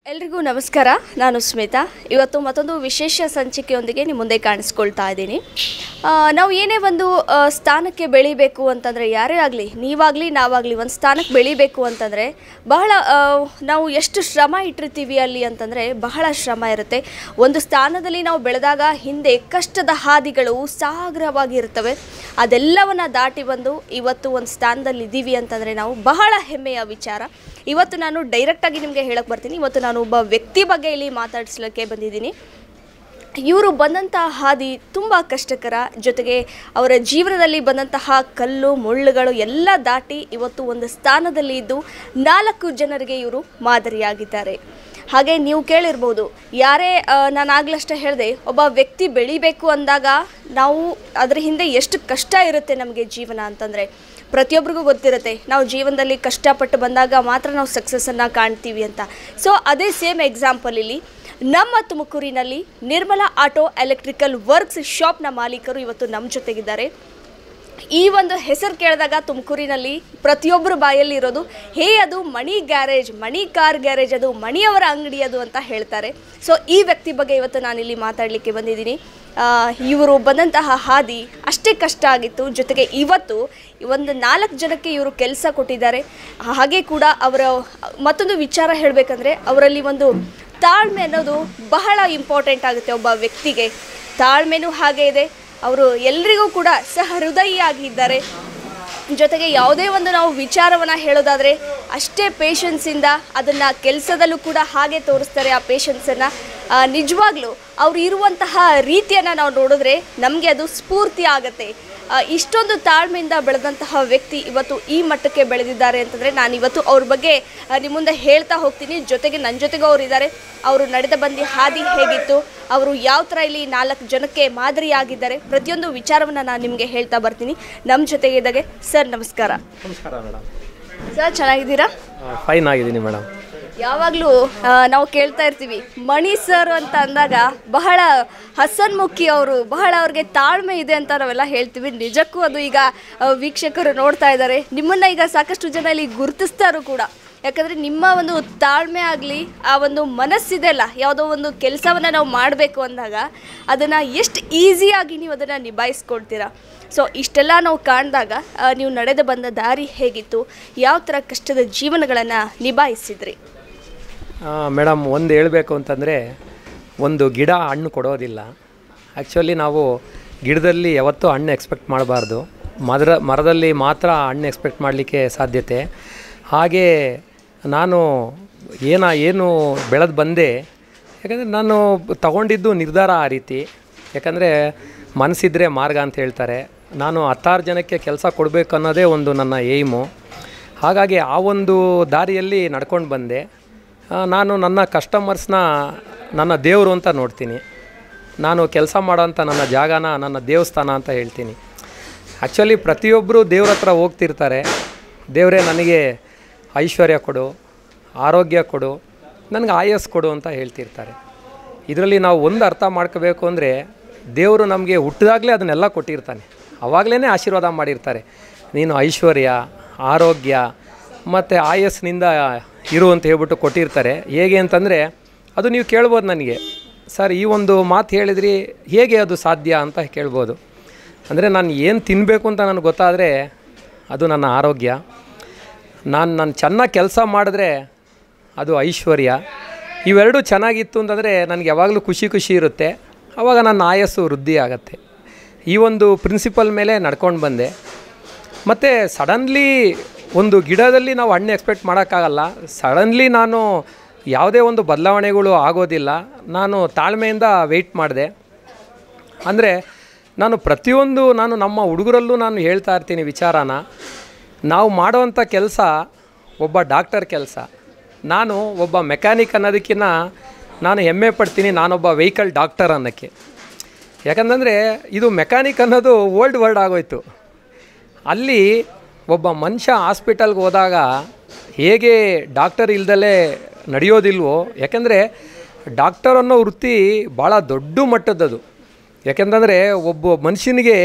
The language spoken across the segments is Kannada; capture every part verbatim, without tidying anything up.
ಎಲ್ರಿಗೂ ನಮಸ್ಕಾರ. ನಾನು ಸ್ಮಿತಾ. ಇವತ್ತು ಮತ್ತೊಂದು ವಿಶೇಷ ಸಂಚಿಕೆಯೊಂದಿಗೆ ನಿಮ್ಮ ಮುಂದೆ ಕಾಣಿಸ್ಕೊಳ್ತಾ ಇದ್ದೀನಿ. ನಾವು ಏನೇ ಒಂದು ಸ್ಥಾನಕ್ಕೆ ಬೆಳಿಬೇಕು ಅಂತಂದರೆ, ಯಾರೇ ಆಗಲಿ, ನೀವಾಗಲಿ ನಾವಾಗಲಿ ಒಂದು ಸ್ಥಾನಕ್ಕೆ ಬೆಳಿಬೇಕು ಅಂತಂದರೆ ಬಹಳ ನಾವು ಎಷ್ಟು ಶ್ರಮ ಇಟ್ಟಿರ್ತೀವಿ ಅಲ್ಲಿ ಅಂತಂದರೆ ಬಹಳ ಶ್ರಮ ಇರುತ್ತೆ. ಒಂದು ಸ್ಥಾನದಲ್ಲಿ ನಾವು ಬೆಳೆದಾಗ ಹಿಂದೆ ಕಷ್ಟದ ಹಾದಿಗಳು ಸಾಗರವಾಗಿರ್ತವೆ. ಅದೆಲ್ಲವನ್ನು ದಾಟಿ ಬಂದು ಇವತ್ತು ಒಂದು ಸ್ಥಾನದಲ್ಲಿ ಇದ್ದೀವಿ ಅಂತಂದರೆ ನಾವು ಬಹಳ ಹೆಮ್ಮೆಯ ವಿಚಾರ. ಇವತ್ತು ನಾನು ಡೈರೆಕ್ಟಾಗಿ ನಿಮಗೆ ಹೇಳಕ್ಕೆ ಬರ್ತೀನಿ. ಇವತ್ತು ನಾನು ಒಬ್ಬ ವ್ಯಕ್ತಿ ಬಗ್ಗೆ ಇಲ್ಲಿ ಮಾತಾಡಿಸ್ಲಿಕ್ಕೆ ಬಂದಿದ್ದೀನಿ. ಇವರು ಬಂದಂತಹ ಹಾದಿ ತುಂಬ ಕಷ್ಟಕರ, ಜೊತೆಗೆ ಅವರ ಜೀವನದಲ್ಲಿ ಬಂದಂತಹ ಕಲ್ಲು ಮುಳ್ಳುಗಳು ಎಲ್ಲ ದಾಟಿ ಇವತ್ತು ಒಂದು ಸ್ಥಾನದಲ್ಲಿ ಇದ್ದು ನಾಲ್ಕು ಜನರಿಗೆ ಇವರು ಮಾದರಿಯಾಗಿದ್ದಾರೆ. ಹಾಗೆ ನೀವು ಕೇಳಿರ್ಬೋದು, ಯಾರೇ ನಾನು ಆಗ್ಲಷ್ಟೇ ಹೇಳಿದೆ, ಒಬ್ಬ ವ್ಯಕ್ತಿ ಬೆಳಿಬೇಕು ಅಂದಾಗ ನಾವು ಅದರ ಹಿಂದೆ ಎಷ್ಟು ಕಷ್ಟ ಇರುತ್ತೆ ನಮಗೆ ಜೀವನ ಅಂತಂದರೆ ಪ್ರತಿಯೊಬ್ಬರಿಗೂ ಗೊತ್ತಿರುತ್ತೆ. ನಾವು ಜೀವನದಲ್ಲಿ ಕಷ್ಟಪಟ್ಟು ಬಂದಾಗ ಮಾತ್ರ ನಾವು ಸಕ್ಸಸ್ಸನ್ನು ಕಾಣ್ತೀವಿ ಅಂತ. ಸೊ ಅದೇ ಸೇಮ್ ಎಕ್ಸಾಂಪಲ್ ಇಲ್ಲಿ ನಮ್ಮ ತುಮಕೂರಿನಲ್ಲಿ ನಿರ್ಮಲಾ ಆಟೋ ಎಲೆಕ್ಟ್ರಿಕಲ್ ವರ್ಕ್ಸ್ ಶಾಪ್ನ ಮಾಲೀಕರು ಇವತ್ತು ನಮ್ಮ ಜೊತೆಗಿದ್ದಾರೆ. ಈ ಒಂದು ಹೆಸರು ಕೇಳಿದಾಗ ತುಮಕೂರಿನಲ್ಲಿ ಪ್ರತಿಯೊಬ್ಬರ ಬಾಯಲ್ಲಿ ಇರೋದು, ಹೇ ಅದು Mani garage, Mani car garage, ಅದು ಮಣಿಯವರ ಅಂಗಡಿ ಅದು ಅಂತ ಹೇಳ್ತಾರೆ. ಸೊ ಈ ವ್ಯಕ್ತಿ ಬಗ್ಗೆ ಇವತ್ತು ನಾನಿಲ್ಲಿ ಮಾತಾಡಲಿಕ್ಕೆ ಬಂದಿದ್ದೀನಿ. ಇವರು ಬಂದಂತಹ ಹಾದಿ ಅಷ್ಟೇ ಕಷ್ಟ ಆಗಿತ್ತು, ಜೊತೆಗೆ ಇವತ್ತು ಒಂದು ನಾಲ್ಕು ಜನಕ್ಕೆ ಇವರು ಕೆಲಸ ಕೊಟ್ಟಿದ್ದಾರೆ. ಹಾಗೆ ಕೂಡ ಅವರ ಮತ್ತೊಂದು ವಿಚಾರ ಹೇಳಬೇಕಂದ್ರೆ, ಅವರಲ್ಲಿ ಒಂದು ತಾಳ್ಮೆ ಅನ್ನೋದು ಬಹಳ ಇಂಪಾರ್ಟೆಂಟ್ ಆಗುತ್ತೆ. ಒಬ್ಬ ವ್ಯಕ್ತಿಗೆ ತಾಳ್ಮೆನೂ ಹಾಗೆ ಇದೆ. ಅವರು ಎಲ್ರಿಗೂ ಕೂಡ ಸಹೃದಯಿಯಾಗಿದ್ದಾರೆ. ಜೊತೆಗೆ ಯಾವುದೇ ಒಂದು ನಾವು ವಿಚಾರವನ್ನು ಹೇಳೋದಾದರೆ ಅಷ್ಟೇ ಪೇಷನ್ಸಿಂದ ಅದನ್ನು ಕೆಲಸದಲ್ಲೂ ಕೂಡ ಹಾಗೆ ತೋರಿಸ್ತಾರೆ. ಆ ಪೇಷನ್ಸನ್ನು ನಿಜವಾಗ್ಲೂ ಅವರು ಇರುವಂತಹ ರೀತಿಯನ್ನು ನಾವು ನೋಡಿದ್ರೆ ನಮಗೆ ಅದು ಸ್ಫೂರ್ತಿ ಆಗುತ್ತೆ. ಇಷ್ಟೊಂದು ತಾಳ್ಮೆಯಿಂದ ಬೆಳೆದಂತಹ ವ್ಯಕ್ತಿ ಇವತ್ತು ಈ ಮಟ್ಟಕ್ಕೆ ಬೆಳೆದಿದ್ದಾರೆ ಅಂತಂದರೆ ನಾನು ಇವತ್ತು ಅವ್ರ ಬಗ್ಗೆ ನಿಮ್ಮ ಮುಂದೆ ಹೇಳ್ತಾ ಹೋಗ್ತೀನಿ. ಜೊತೆಗೆ ನನ್ನ ಜೊತೆಗೂ ಅವರು ಇದ್ದಾರೆ. ಅವರು ನಡೆದ ಬಂದು ಹಾದಿ ಹೇಗಿತ್ತು, ಅವರು ಯಾವ ಥರ ಇಲ್ಲಿ ನಾಲ್ಕು ಜನಕ್ಕೆ ಮಾದರಿಯಾಗಿದ್ದಾರೆ, ಪ್ರತಿಯೊಂದು ವಿಚಾರವನ್ನು ನಾನು ನಿಮಗೆ ಹೇಳ್ತಾ ಬರ್ತೀನಿ. ನಮ್ಮ ಜೊತೆಗೆ ಇದ್ದಾಗೆ ಸರ್, ನಮಸ್ಕಾರ. ನಮಸ್ಕಾರ ಮೇಡಮ್. ಸರ್, ಚೆನ್ನಾಗಿದ್ದೀರಾ? ಫೈನ್ ಆಗಿದ್ದೀನಿ ಮೇಡಮ್. ಯಾವಾಗಲೂ ನಾವು ಕೇಳ್ತಾ ಇರ್ತೀವಿ ಮಣಿ ಸರ್ ಅಂತ ಅಂದಾಗ ಬಹಳ ಹಸನ್ಮುಖಿ ಅವರು, ಬಹಳ ಅವ್ರಿಗೆ ತಾಳ್ಮೆ ಇದೆ ಅಂತ ನಾವೆಲ್ಲ ಹೇಳ್ತೀವಿ. ನಿಜಕ್ಕೂ ಅದು ಈಗ ವೀಕ್ಷಕರು ನೋಡ್ತಾ ಇದ್ದಾರೆ. ನಿಮ್ಮನ್ನು ಈಗ ಸಾಕಷ್ಟು ಜನ ಇಲ್ಲಿ ಗುರುತಿಸ್ತಾರು ಕೂಡ. ಯಾಕಂದರೆ ನಿಮ್ಮ ಒಂದು ತಾಳ್ಮೆ ಆಗಲಿ, ಆ ಒಂದು ಮನಸ್ಸಿದೆ ಅಲ್ಲ, ಯಾವುದೋ ಒಂದು ಕೆಲಸವನ್ನು ನಾವು ಮಾಡಬೇಕು ಅಂದಾಗ ಅದನ್ನು ಎಷ್ಟು ಈಸಿಯಾಗಿ ನೀವು ಅದನ್ನು ನಿಭಾಯಿಸ್ಕೊಳ್ತೀರಾ. ಸೊ ಇಷ್ಟೆಲ್ಲ ನಾವು ಕಾಣಿದಾಗ ನೀವು ನಡೆದು ಬಂದ ದಾರಿ ಹೇಗಿತ್ತು, ಯಾವ ಥರ ಕಷ್ಟದ ಜೀವನಗಳನ್ನು ನಿಭಾಯಿಸಿದ್ರಿ? ಮೇಡಮ್, ಒಂದು ಹೇಳಬೇಕು ಅಂತಂದರೆ, ಒಂದು ಗಿಡ ಹಣ್ಣು ಕೊಡೋದಿಲ್ಲ. ಆ್ಯಕ್ಚುಲಿ ನಾವು ಗಿಡದಲ್ಲಿ ಯಾವತ್ತೂ ಹಣ್ಣು ಎಕ್ಸ್ಪೆಕ್ಟ್ ಮಾಡಬಾರ್ದು, ಮರ ಮರದಲ್ಲಿ ಮಾತ್ರ ಹಣ್ಣು ಎಕ್ಸ್ಪೆಕ್ಟ್ ಮಾಡಲಿಕ್ಕೆ ಸಾಧ್ಯತೆ. ಹಾಗೆ ನಾನು ಏನ ಏನು ಬೆಳೆದು ಬಂದೆ, ಯಾಕಂದರೆ ನಾನು ತಗೊಂಡಿದ್ದು ನಿರ್ಧಾರ ಆ ರೀತಿ. ಯಾಕಂದರೆ ಮನಸ್ಸಿದ್ರೆ ಮಾರ್ಗ ಅಂತ ಹೇಳ್ತಾರೆ. ನಾನು ಹತ್ತಾರು ಜನಕ್ಕೆ ಕೆಲಸ ಕೊಡಬೇಕು ಅನ್ನೋದೇ ಒಂದು ನನ್ನ ಏಯ್ಮು. ಹಾಗಾಗಿ ಆ ಒಂದು ದಾರಿಯಲ್ಲಿ ನಡ್ಕೊಂಡು ಬಂದೆ. ನಾನು ನನ್ನ ಕಸ್ಟಮರ್ಸ್ನ ನನ್ನ ದೇವರು ಅಂತ ನೋಡ್ತೀನಿ. ನಾನು ಕೆಲಸ ಮಾಡೋಂಥ ನನ್ನ ಜಾಗನ ನನ್ನ ದೇವಸ್ಥಾನ ಅಂತ ಹೇಳ್ತೀನಿ. ಆ್ಯಕ್ಚುಲಿ ಪ್ರತಿಯೊಬ್ಬರು ದೇವ್ರ ಹತ್ರ ಹೋಗ್ತಿರ್ತಾರೆ, ದೇವರೇ ನನಗೆ ಐಶ್ವರ್ಯ ಕೊಡು, ಆರೋಗ್ಯ ಕೊಡು, ನನಗೆ ಆಯಸ್ಸು ಕೊಡು ಅಂತ ಹೇಳ್ತಿರ್ತಾರೆ. ಇದರಲ್ಲಿ ನಾವು ಒಂದು ಅರ್ಥ ಮಾಡ್ಕೋಬೇಕು ಅಂದರೆ, ದೇವರು ನಮಗೆ ಹುಟ್ಟಿದಾಗಲೇ ಅದನ್ನೆಲ್ಲ ಕೊಟ್ಟಿರ್ತಾನೆ. ಆವಾಗಲೇ ಆಶೀರ್ವಾದ ಮಾಡಿರ್ತಾರೆ, ನೀನು ಐಶ್ವರ್ಯ, ಆರೋಗ್ಯ ಮತ್ತು ಆಯಸ್ಸಿನಿಂದ ಇರು ಅಂತ ಹೇಳ್ಬಿಟ್ಟು ಕೊಟ್ಟಿರ್ತಾರೆ. ಹೇಗೆ ಅಂತಂದರೆ, ಅದು ನೀವು ಕೇಳ್ಬೋದು ನನಗೆ, ಸರ್ ಈ ಒಂದು ಮಾತು ಹೇಳಿದ್ರಿ, ಹೇಗೆ ಅದು ಸಾಧ್ಯ ಅಂತ ಕೇಳ್ಬೋದು. ಅಂದರೆ ನಾನು ಏನು ತಿನ್ನಬೇಕು ಅಂತ ನನಗೆ ಗೊತ್ತಾದರೆ ಅದು ನನ್ನ ಆರೋಗ್ಯ. ನಾನು ನಾನು ಚೆನ್ನಾಗಿ ಕೆಲಸ ಮಾಡಿದ್ರೆ ಅದು ಐಶ್ವರ್ಯ. ಇವೆರಡೂ ಚೆನ್ನಾಗಿತ್ತು ಅಂತಂದರೆ ನನಗೆ ಯಾವಾಗಲೂ ಖುಷಿ ಖುಷಿ ಇರುತ್ತೆ. ಆವಾಗ ನನ್ನ ಆಯಸ್ಸು ವೃದ್ಧಿ ಆಗುತ್ತೆ. ಈ ಒಂದು ಪ್ರಿನ್ಸಿಪಲ್ ಮೇಲೆ ನಡ್ಕೊಂಡು ಬಂದೆ. ಮತ್ತು ಸಡನ್ಲಿ ಒಂದು ಗಿಡದಲ್ಲಿ ನಾವು ಹಣ್ಣು ಎಕ್ಸ್ಪೆಕ್ಟ್ ಮಾಡೋಕ್ಕಾಗಲ್ಲ. ಸಡನ್ಲಿ ನಾನು ಯಾವುದೇ ಒಂದು ಬದಲಾವಣೆಗಳು ಆಗೋದಿಲ್ಲ. ನಾನು ತಾಳ್ಮೆಯಿಂದ ವೆಯ್ಟ್ ಮಾಡಿದೆ. ಅಂದರೆ ನಾನು ಪ್ರತಿಯೊಂದು ನಾನು ನಮ್ಮ ಹುಡುಗರಲ್ಲೂ ನಾನು ಹೇಳ್ತಾ ಇರ್ತೀನಿ ವಿಚಾರನ. ನಾವು ಮಾಡುವಂಥ ಕೆಲಸ ಒಬ್ಬ ಡಾಕ್ಟರ್ ಕೆಲಸ. ನಾನು ಒಬ್ಬ ಮೆಕ್ಯಾನಿಕ್ ಅನ್ನೋದಕ್ಕಿಂತ ನಾನು ಹೆಮ್ಮೆ ಪಡ್ತೀನಿ ನಾನೊಬ್ಬ ವೆಹಿಕಲ್ ಡಾಕ್ಟರ್ ಅನ್ನೋಕ್ಕೆ. ಯಾಕಂತಂದರೆ ಇದು ಮೆಕ್ಯಾನಿಕ್ ಅನ್ನೋದು ಓಲ್ಡ್ ವರ್ಡ್ ಆಗೋಯ್ತು. ಅಲ್ಲಿ ಒಬ್ಬ ಮನುಷ್ಯ ಹಾಸ್ಪಿಟಲ್ಗೆ ಹೋದಾಗ ಹೇಗೆ ಡಾಕ್ಟರ್ ಇಲ್ದಲೇ ನಡೆಯೋದಿಲ್ವೋ, ಯಾಕೆಂದರೆ ಡಾಕ್ಟರ್ ಅನ್ನೋ ವೃತ್ತಿ ಭಾಳ ದೊಡ್ಡ ಮಟ್ಟದ್ದದು. ಯಾಕೆಂತಂದರೆ ಒಬ್ಬ ಮನುಷ್ಯನಿಗೆ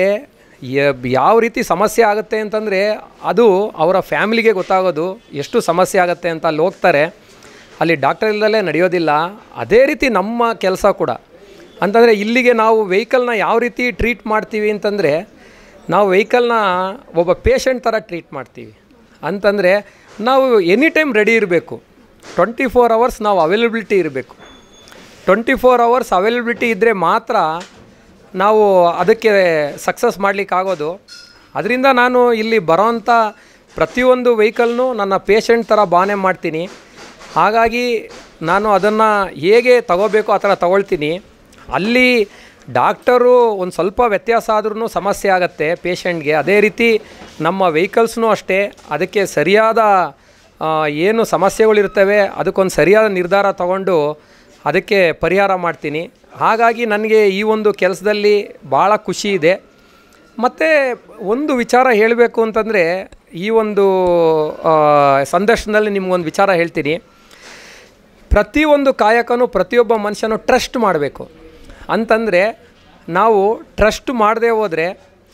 ಯಾವ ರೀತಿ ಸಮಸ್ಯೆ ಆಗುತ್ತೆ ಅಂತಂದರೆ ಅದು ಅವರ ಫ್ಯಾಮಿಲಿಗೆ ಗೊತ್ತಾಗೋದು, ಎಷ್ಟು ಸಮಸ್ಯೆ ಆಗುತ್ತೆ ಅಂತ ಅಲ್ಲಿ ಹೋಗ್ತಾರೆ. ಅಲ್ಲಿ ಡಾಕ್ಟರ್ ಇಲ್ಲದಲ್ಲೇ ನಡೆಯೋದಿಲ್ಲ. ಅದೇ ರೀತಿ ನಮ್ಮ ಕೆಲಸ ಕೂಡ ಅಂತಂದರೆ ಇಲ್ಲಿಗೆ ನಾವು ವೆಹಿಕಲ್ನ ಯಾವ ರೀತಿ ಟ್ರೀಟ್ ಮಾಡ್ತೀವಿ ಅಂತಂದರೆ, ನಾವು ವೆಹಿಕಲ್ನ ಒಬ್ಬ ಪೇಷಂಟ್ ಥರ ಟ್ರೀಟ್ ಮಾಡ್ತೀವಿ. ಅಂತಂದರೆ ನಾವು ಎನಿ ಟೈಮ್ ರೆಡಿ ಇರಬೇಕು. ಟ್ವೆಂಟಿ ಫೋರ್ ಅವರ್ಸ್ ನಾವು ಅವೈಲಬಿಲಿಟಿ ಇರಬೇಕು. ಟ್ವೆಂಟಿ ಫೋರ್ ಅವರ್ಸ್ ಅವೈಲಬಿಲಿಟಿ ಇದ್ದರೆ ಮಾತ್ರ ನಾವು ಅದಕ್ಕೆ ಸಕ್ಸಸ್ ಮಾಡಲಿಕ್ಕಾಗೋದು. ಅದರಿಂದ ನಾನು ಇಲ್ಲಿ ಬರೋವಂಥ ಪ್ರತಿಯೊಂದು ವೆಹಿಕಲ್ನೂ ನನ್ನ ಪೇಷಂಟ್ ಥರ ಭಾವನೆ ಮಾಡ್ತೀನಿ. ಹಾಗಾಗಿ ನಾನು ಅದನ್ನು ಹೇಗೆ ತಗೋಬೇಕು ಆ ಥರ ತಗೊಳ್ತೀನಿ. ಅಲ್ಲಿ ಡಾಕ್ಟರು ಒಂದು ಸ್ವಲ್ಪ ವ್ಯತ್ಯಾಸ ಆದ್ರೂ ಸಮಸ್ಯೆ ಆಗುತ್ತೆ ಪೇಷಂಟ್ಗೆ. ಅದೇ ರೀತಿ ನಮ್ಮ ವೆಹಿಕಲ್ಸ್ನೂ ಅಷ್ಟೇ, ಅದಕ್ಕೆ ಸರಿಯಾದ ಏನು ಸಮಸ್ಯೆಗಳಿರ್ತವೆ ಅದಕ್ಕೊಂದು ಸರಿಯಾದ ನಿರ್ಧಾರ ತಗೊಂಡು ಅದಕ್ಕೆ ಪರಿಹಾರ ಮಾಡ್ತೀನಿ. ಹಾಗಾಗಿ ನನಗೆ ಈ ಒಂದು ಕೆಲಸದಲ್ಲಿ ಭಾಳ ಖುಷಿ ಇದೆ. ಮತ್ತು ಒಂದು ವಿಚಾರ ಹೇಳಬೇಕು ಅಂತಂದರೆ, ಈ ಒಂದು ಸಂದರ್ಶನದಲ್ಲಿ ನಿಮಗೊಂದು ವಿಚಾರ ಹೇಳ್ತೀನಿ. ಪ್ರತಿಯೊಂದು ಕಾಯಕನೂ ಪ್ರತಿಯೊಬ್ಬ ಮನುಷ್ಯನೂ ಟ್ರಸ್ಟ್ ಮಾಡಬೇಕು. ಅಂತಂದರೆ ನಾವು ಟ್ರಸ್ಟ್ ಮಾಡದೇ ಹೋದರೆ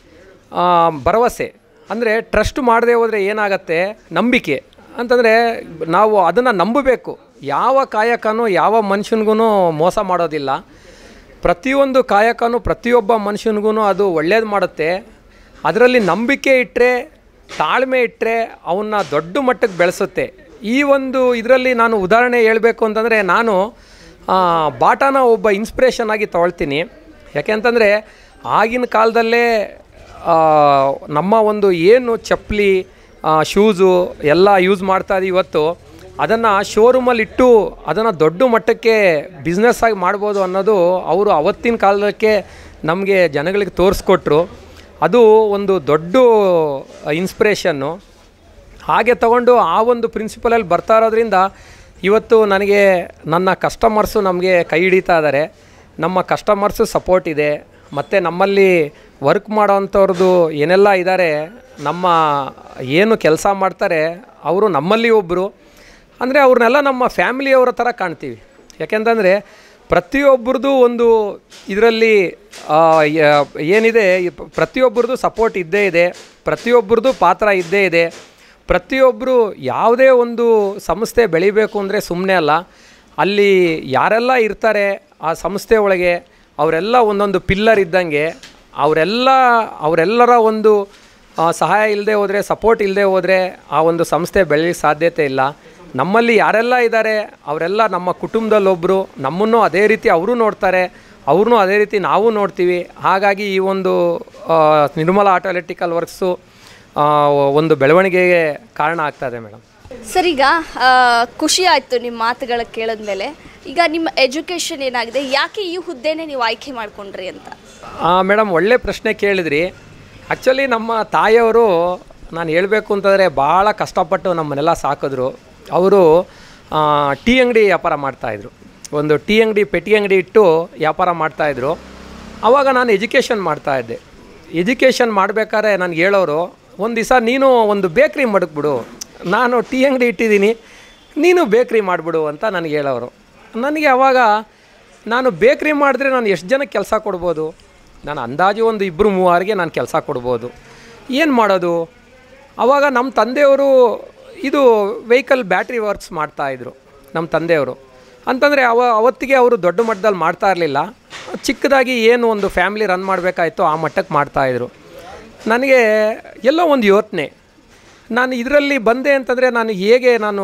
ಭರವಸೆ, ಅಂದರೆ ಟ್ರಸ್ಟ್ ಮಾಡದೇ ಹೋದರೆ ಏನಾಗುತ್ತೆ, ನಂಬಿಕೆ. ಅಂತಂದರೆ ನಾವು ಅದನ್ನು ನಂಬಬೇಕು. ಯಾವ ಕಾಯಕನೂ ಯಾವ ಮನುಷ್ಯನಿಗೂ ಮೋಸ ಮಾಡೋದಿಲ್ಲ. ಪ್ರತಿಯೊಂದು ಕಾಯಕನೂ ಪ್ರತಿಯೊಬ್ಬ ಮನುಷ್ಯನಿಗೂ ಅದು ಒಳ್ಳೇದು ಮಾಡುತ್ತೆ. ಅದರಲ್ಲಿ ನಂಬಿಕೆ ಇಟ್ಟರೆ, ತಾಳ್ಮೆ ಇಟ್ಟರೆ ಅವನ್ನ ದೊಡ್ಡ ಮಟ್ಟಕ್ಕೆ ಬೆಳೆಸುತ್ತೆ. ಈ ಒಂದು ಇದರಲ್ಲಿ ನಾನು ಉದಾಹರಣೆ ಹೇಳಬೇಕು ಅಂತಂದರೆ, ನಾನು ಬಾಟಾನ ಒಬ್ಬ ಇನ್ಸ್ಪಿರೇಷನ್ ಆಗಿ ತಗೊಳ್ತೀನಿ. ಯಾಕೆಂತಂದರೆ ಆಗಿನ ಕಾಲದಲ್ಲೇ ನಮ್ಮ ಒಂದು ಏನು ಚಪ್ಪಲಿ, ಶೂಸು ಎಲ್ಲ ಯೂಸ್ ಮಾಡ್ತಾಯಿದ್ದೀವಿ ಇವತ್ತು, ಅದನ್ನು ಶೋರೂಮಲ್ಲಿಟ್ಟು ಅದನ್ನು ದೊಡ್ಡ ಮಟ್ಟಕ್ಕೆ ಬಿಸ್ನೆಸ್ ಆಗಿ ಮಾಡ್ಬೋದು ಅನ್ನೋದು ಅವರು ಅವತ್ತಿನ ಕಾಲಕ್ಕೆ ನಮಗೆ ಜನಗಳಿಗೆ ತೋರಿಸ್ಕೊಟ್ರು. ಅದು ಒಂದು ದೊಡ್ಡ ಇನ್ಸ್ಪಿರೇಷನ್ನು. ಹಾಗೆ ತಗೊಂಡು ಆ ಒಂದು ಪ್ರಿನ್ಸಿಪಲಲ್ಲಿ ಬರ್ತಾ ಇರೋದ್ರಿಂದ ಇವತ್ತು ನನಗೆ ನನ್ನ ಕಸ್ಟಮರ್ಸು ನಮಗೆ ಕೈ ಹಿಡಿತಾ ಇದ್ದಾರೆ. ನಮ್ಮ ಕಸ್ಟಮರ್ಸು ಸಪೋರ್ಟ್ ಇದೆ. ಮತ್ತು ನಮ್ಮಲ್ಲಿ ವರ್ಕ್ ಮಾಡೋವಂಥವ್ರದ್ದು ಏನೆಲ್ಲ ಇದ್ದಾರೆ, ನಮ್ಮ ಏನು ಕೆಲಸ ಮಾಡ್ತಾರೆ ಅವರು ನಮ್ಮಲ್ಲಿ ಒಬ್ಬರು. ಅಂದರೆ ಅವ್ರನ್ನೆಲ್ಲ ನಮ್ಮ ಫ್ಯಾಮಿಲಿಯವರ ಥರ ಕಾಣ್ತೀವಿ. ಯಾಕೆಂತಂದರೆ ಪ್ರತಿಯೊಬ್ಬರದ್ದು ಒಂದು ಇದರಲ್ಲಿ ಏನಿದೆ, ಪ್ರತಿಯೊಬ್ಬರದ್ದು ಸಪೋರ್ಟ್ ಇದ್ದೇ ಇದೆ, ಪ್ರತಿಯೊಬ್ಬರದ್ದು ಪಾತ್ರ ಇದ್ದೇ ಇದೆ. ಪ್ರತಿಯೊಬ್ಬರು ಯಾವುದೇ ಒಂದು ಸಂಸ್ಥೆ ಬೆಳಿಬೇಕು ಅಂದರೆ ಸುಮ್ಮನೆ ಅಲ್ಲ, ಅಲ್ಲಿ ಯಾರೆಲ್ಲ ಇರ್ತಾರೆ ಆ ಸಂಸ್ಥೆ ಒಳಗೆ ಅವರೆಲ್ಲ ಒಂದೊಂದು ಪಿಲ್ಲರ್ ಇದ್ದಂಗೆ. ಅವರೆಲ್ಲ ಅವರೆಲ್ಲರ ಒಂದು ಸಹಾಯ ಇಲ್ಲದೆ ಹೋದರೆ, ಸಪೋರ್ಟ್ ಇಲ್ಲದೆ ಹೋದರೆ ಆ ಒಂದು ಸಂಸ್ಥೆ ಬೆಳೆಯಲಿಕ್ಕೆ ಸಾಧ್ಯತೆ ಇಲ್ಲ. ನಮ್ಮಲ್ಲಿ ಯಾರೆಲ್ಲ ಇದ್ದಾರೆ ಅವರೆಲ್ಲ ನಮ್ಮ ಕುಟುಂಬದಲ್ಲೊಬ್ಬರು. ನಮ್ಮನ್ನು ಅದೇ ರೀತಿ ಅವರು ನೋಡ್ತಾರೆ, ಅವ್ರನ್ನೂ ಅದೇ ರೀತಿ ನಾವು ನೋಡ್ತೀವಿ. ಹಾಗಾಗಿ ಈ ಒಂದು ನಿರ್ಮಲಾ ಆಟೋ ಎಲೆಕ್ಟ್ರಿಕಲ್ ವರ್ಕ್ಸು ಒಂದು ಬೆಳವಣಿಗೆಗೆ ಕಾರಣ ಆಗ್ತಾಯಿದೆ ಮೇಡಮ್. ಸರ್, ಈಗ ಖುಷಿ ಆಯಿತು ನಿಮ್ಮ ಮಾತುಗಳ ಕೇಳಿದ್ಮೇಲೆ. ಈಗ ನಿಮ್ಮ ಎಜುಕೇಷನ್ ಏನಾಗಿದೆ, ಯಾಕೆ ಈ ಹುದ್ದೆನೇ ನೀವು ಆಯ್ಕೆ ಮಾಡಿಕೊಂಡ್ರಿ ಅಂತ? ಮೇಡಮ್, ಒಳ್ಳೆ ಪ್ರಶ್ನೆ ಕೇಳಿದ್ರಿ. ಆ್ಯಕ್ಚುಲಿ ನಮ್ಮ ತಾಯಿಯವರು, ನಾನು ಹೇಳಬೇಕು ಅಂತಂದರೆ ಭಾಳ ಕಷ್ಟಪಟ್ಟು ನಮ್ಮನ್ನೆಲ್ಲ ಸಾಕಿದ್ರು. ಅವರು ಟೀ ಅಂಗಡಿ ವ್ಯಾಪಾರ ಮಾಡ್ತಾಯಿದ್ರು. ಒಂದು ಟೀ ಅಂಗಡಿ, ಪೆಟ್ಟಿ ಅಂಗಡಿ ಇಟ್ಟು ವ್ಯಾಪಾರ ಮಾಡ್ತಾಯಿದ್ರು. ಆವಾಗ ನಾನು ಎಜುಕೇಷನ್ ಮಾಡ್ತಾಯಿದ್ದೆ. ಎಜುಕೇಷನ್ ಮಾಡಬೇಕಾದ್ರೆ ನನಗೆ ಹೇಳೋರು, ಒಂದು ದಿವಸ ನೀನು ಒಂದು ಬೇಕ್ರಿ ಮಡಗ್ಬಿಡು, ನಾನು ಟೀ ಅಂಗಡಿ ಇಟ್ಟಿದ್ದೀನಿ, ನೀನು ಬೇಕ್ರಿ ಮಾಡಿಬಿಡು ಅಂತ ನನಗೆ ಹೇಳೋರು. ನನಗೆ ಆವಾಗ ನಾನು ಬೇಕ್ರಿ ಮಾಡಿದ್ರೆ ನಾನು ಎಷ್ಟು ಜನಕ್ಕೆ ಕೆಲಸ ಕೊಡ್ಬೋದು? ನಾನು ಅಂದಾಜು ಒಂದು ಇಬ್ಬರು ಮೂವರಿಗೆ ನಾನು ಕೆಲಸ ಕೊಡ್ಬೋದು. ಏನು ಮಾಡೋದು? ಆವಾಗ ನಮ್ಮ ತಂದೆಯವರು ಇದು ವೆಹಿಕಲ್ ಬ್ಯಾಟ್ರಿ ವರ್ಕ್ಸ್ ಮಾಡ್ತಾಯಿದ್ರು ನಮ್ಮ ತಂದೆಯವರು. ಅಂತಂದರೆ ಅವ ಅವತ್ತಿಗೆ ಅವರು ದೊಡ್ಡ ಮಟ್ಟದಲ್ಲಿ ಮಾಡ್ತಾ ಇರಲಿಲ್ಲ. ಚಿಕ್ಕದಾಗಿ ಏನು ಒಂದು ಫ್ಯಾಮಿಲಿ ರನ್ ಮಾಡಬೇಕಾಯ್ತು ಆ ಮಟ್ಟಕ್ಕೆ ಮಾಡ್ತಾಯಿದ್ರು. ನನಗೆ ಎಲ್ಲೋ ಒಂದು ಯೋಚನೆ, ನಾನು ಇದರಲ್ಲಿ ಬಂದೆ ಅಂತಂದರೆ ನಾನು ಹೇಗೆ ನಾನು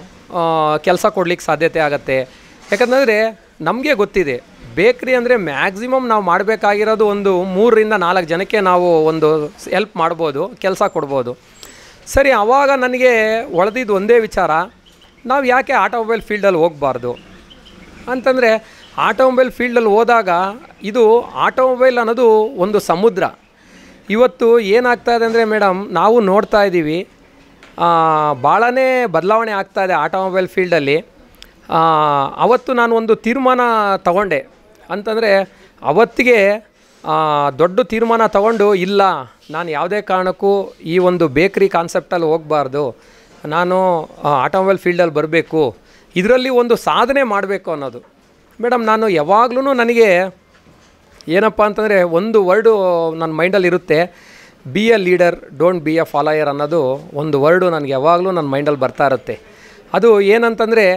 ಕೆಲಸ ಕೊಡಲಿಕ್ಕೆ ಸಾಧ್ಯತೆ ಆಗುತ್ತೆ? ಯಾಕಂತಂದರೆ ನಮಗೆ ಗೊತ್ತಿದೆ, ಬೇಕ್ರಿ ಅಂದರೆ ಮ್ಯಾಕ್ಸಿಮಮ್ ನಾವು ಮಾಡಬೇಕಾಗಿರೋದು ಒಂದು ಮೂರರಿಂದ ನಾಲ್ಕು ಜನಕ್ಕೆ ನಾವು ಒಂದು ಹೆಲ್ಪ್ ಮಾಡ್ಬೋದು, ಕೆಲಸ ಕೊಡ್ಬೋದು. ಸರಿ, ಆವಾಗ ನನಗೆ ಒಳೆದಿದ್ದು ಒಂದೇ ವಿಚಾರ, ನಾವು ಯಾಕೆ ಆಟೋಮೊಬೈಲ್ ಫೀಲ್ಡಲ್ಲಿ ಹೋಗಬಾರ್ದು ಅಂತಂದರೆ, ಆಟೋಮೊಬೈಲ್ ಫೀಲ್ಡಲ್ಲಿ ಹೋದಾಗ ಇದು ಆಟೋಮೊಬೈಲ್ ಅನ್ನೋದು ಒಂದು ಸಮುದ್ರ. ಇವತ್ತು ಏನಾಗ್ತಾಯಿದೆ ಅಂದರೆ ಮೇಡಮ್, ನಾವು ನೋಡ್ತಾ ಇದ್ದೀವಿ ಭಾಳನೇ ಬದಲಾವಣೆ ಆಗ್ತಾಯಿದೆ ಆಟೋಮೊಬೈಲ್ ಫೀಲ್ಡಲ್ಲಿ. ಅವತ್ತು ನಾನು ಒಂದು ತೀರ್ಮಾನ ತಗೊಂಡೆ. ಅಂತಂದರೆ ಅವತ್ತಿಗೆ ದೊಡ್ಡ ತೀರ್ಮಾನ ತಗೊಂಡು, ಇಲ್ಲ ನಾನು ಯಾವುದೇ ಕಾರಣಕ್ಕೂ ಈ ಒಂದು ಬೇಕ್ರಿ ಕಾನ್ಸೆಪ್ಟಲ್ಲಿ ಹೋಗಬಾರ್ದು, ನಾನು ಆಟೋಮೊಬೈಲ್ ಫೀಲ್ಡಲ್ಲಿ ಬರಬೇಕು, ಇದರಲ್ಲಿ ಒಂದು ಸಾಧನೆ ಮಾಡಬೇಕು ಅನ್ನೋದು. ಮೇಡಮ್, ನಾನು ಯಾವಾಗಲೂ ನನಗೆ ಏನಪ್ಪ ಅಂತಂದರೆ ಒಂದು ವರ್ಡು ನನ್ನ ಮೈಂಡಲ್ಲಿ ಇರುತ್ತೆ, be a leader, don't be a follower ಅನ್ನೋದು ಒಂದು ವರ್ಡು ನನಗೆ ಯಾವಾಗಲೂ ನನ್ನ ಮೈಂಡಲ್ಲಿ ಬರ್ತಾ ಇರುತ್ತೆ. ಅದು ಏನಂತಂದರೆ,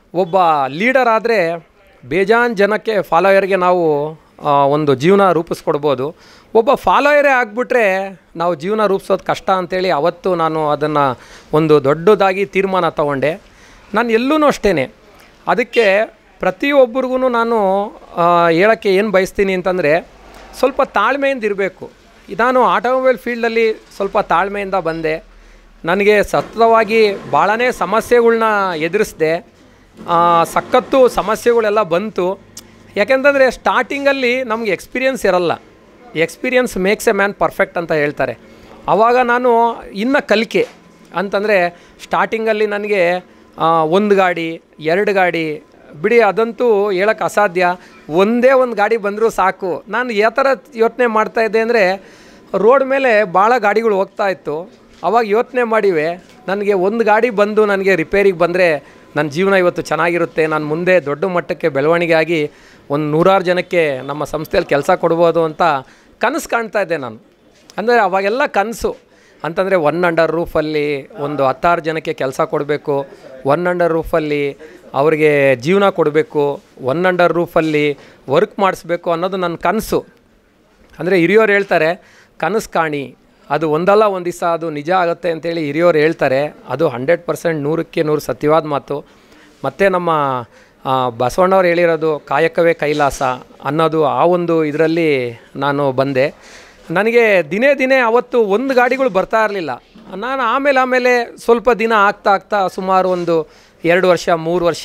ಒಬ್ಬ ಲೀಡರ್ ಆದರೆ ಬೇಜಾನ್ ಜನಕ್ಕೆ ಫಾಲೋಯರ್ಗೆ ನಾವು ಒಂದು ಜೀವನ ರೂಪಿಸ್ಕೊಡ್ಬೋದು. ಒಬ್ಬ ಫಾಲೋಯರೇ ಆಗಿಬಿಟ್ರೆ ನಾವು ಜೀವನ ರೂಪಿಸೋದು ಕಷ್ಟ ಅಂಥೇಳಿ ಅವತ್ತು ನಾನು ಅದನ್ನು ಒಂದು ದೊಡ್ಡದಾಗಿ ತೀರ್ಮಾನ ತಗೊಂಡೆ. ನಾನು ಎಲ್ಲೂ ಅಷ್ಟೇ. ಅದಕ್ಕೆ ಪ್ರತಿಯೊಬ್ಬರಿಗೂ ನಾನು ಹೇಳೋಕ್ಕೆ ಏನು ಬಯಸ್ತೀನಿ ಅಂತಂದರೆ, ಸ್ವಲ್ಪ ತಾಳ್ಮೆಯಿಂದ ಇರಬೇಕು. ನಾನು ಆಟೋಮೊಬೈಲ್ ಫೀಲ್ಡಲ್ಲಿ ಸ್ವಲ್ಪ ತಾಳ್ಮೆಯಿಂದ ಬಂದೆ. ನನಗೆ ಸತತವಾಗಿ ಭಾಳನೇ ಸಮಸ್ಯೆಗಳ್ನ ಎದುರಿಸಿದೆ. ಸಖತ್ತು ಸಮಸ್ಯೆಗಳೆಲ್ಲ ಬಂತು. ಯಾಕೆಂತಂದರೆ ಸ್ಟಾರ್ಟಿಂಗಲ್ಲಿ ನಮಗೆ ಎಕ್ಸ್ಪೀರಿಯನ್ಸ್ ಇರಲ್ಲ. Experience makes a man perfect ಅಂತ ಹೇಳ್ತಾರೆ. ಆವಾಗ ನಾನು ಇನ್ನು ಕಲಿಕೆ ಅಂತಂದರೆ ಸ್ಟಾರ್ಟಿಂಗಲ್ಲಿ ನನಗೆ ಒಂದು ಗಾಡಿ ಎರಡು ಗಾಡಿ ಬಿಡಿ ಅದಂತೂ ಹೇಳೋಕ್ಕೆ ಅಸಾಧ್ಯ. ಒಂದೇ ಒಂದು ಗಾಡಿ ಬಂದರೂ ಸಾಕು. ನಾನು ಯಾವ ಥರ ಯೋಚನೆ ಮಾಡ್ತಾಯಿದ್ದೆ ಅಂದರೆ, ರೋಡ್ ಮೇಲೆ ಭಾಳ ಗಾಡಿಗಳು ಹೋಗ್ತಾಯಿತ್ತು. ಆವಾಗ ಯೋಚನೆ ಮಾಡಿವೆ, ನನಗೆ ಒಂದು ಗಾಡಿ ಬಂದು ನನಗೆ ರಿಪೇರಿಗೆ ಬಂದರೆ ನನ್ನ ಜೀವನ ಇವತ್ತು ಚೆನ್ನಾಗಿರುತ್ತೆ. ನಾನು ಮುಂದೆ ದೊಡ್ಡ ಮಟ್ಟಕ್ಕೆ ಬೆಳವಣಿಗೆ ಆಗಿ ಒಂದು ನೂರಾರು ಜನಕ್ಕೆ ನಮ್ಮ ಸಂಸ್ಥೆಯಲ್ಲಿ ಕೆಲಸ ಕೊಡ್ಬೋದು ಅಂತ ಕನಸು ಕಾಣ್ತಾ ಇದ್ದೆ ನಾನು. ಅಂದರೆ ಅವಾಗೆಲ್ಲ ಕನಸು ಅಂತಂದರೆ ಒನ್ ಅಂಡರ್ ರೂಫಲ್ಲಿ ಒಂದು ಹತ್ತಾರು ಜನಕ್ಕೆ ಕೆಲಸ ಕೊಡಬೇಕು, ಒನ್ ಅಂಡರ್ ರೂಫಲ್ಲಿ ಅವ್ರಿಗೆ ಜೀವನ ಕೊಡಬೇಕು, ಒನ್ ಅಂಡರ್ ರೂಫಲ್ಲಿ ವರ್ಕ್ ಮಾಡಿಸ್ಬೇಕು ಅನ್ನೋದು ನನ್ನ ಕನಸು. ಅಂದರೆ ಹಿರಿಯೋರು ಹೇಳ್ತಾರೆ, ಕನಸು ಕಾಣಿ, ಅದು ಒಂದಲ್ಲ ಒಂದು ದಿವಸ ಅದು ನಿಜ ಆಗುತ್ತೆ ಅಂತೇಳಿ ಹಿರಿಯೋರು ಹೇಳ್ತಾರೆ. ಅದು ಹಂಡ್ರೆಡ್ ಪರ್ಸೆಂಟ್ ನೂರಕ್ಕೆ ನೂರು ಸತ್ಯವಾದ ಮಾತು. ಮತ್ತು ನಮ್ಮ ಬಸವಣ್ಣವ್ರು ಹೇಳಿರೋದು ಕಾಯಕವೇ ಕೈಲಾಸ ಅನ್ನೋದು ಆ ಒಂದು ಇದರಲ್ಲಿ ನಾನು ಬಂದೆ. ನನಗೆ ದಿನೇ ದಿನೇ ಅವತ್ತು ಒಂದು ಗಾಡಿಗಳು ಬರ್ತಾ ಇರಲಿಲ್ಲ. ನಾನು ಆಮೇಲೆ ಆಮೇಲೆ ಸ್ವಲ್ಪ ದಿನ ಆಗ್ತಾ ಆಗ್ತಾ ಸುಮಾರು ಒಂದು ಎರಡು ವರ್ಷ ಮೂರು ವರ್ಷ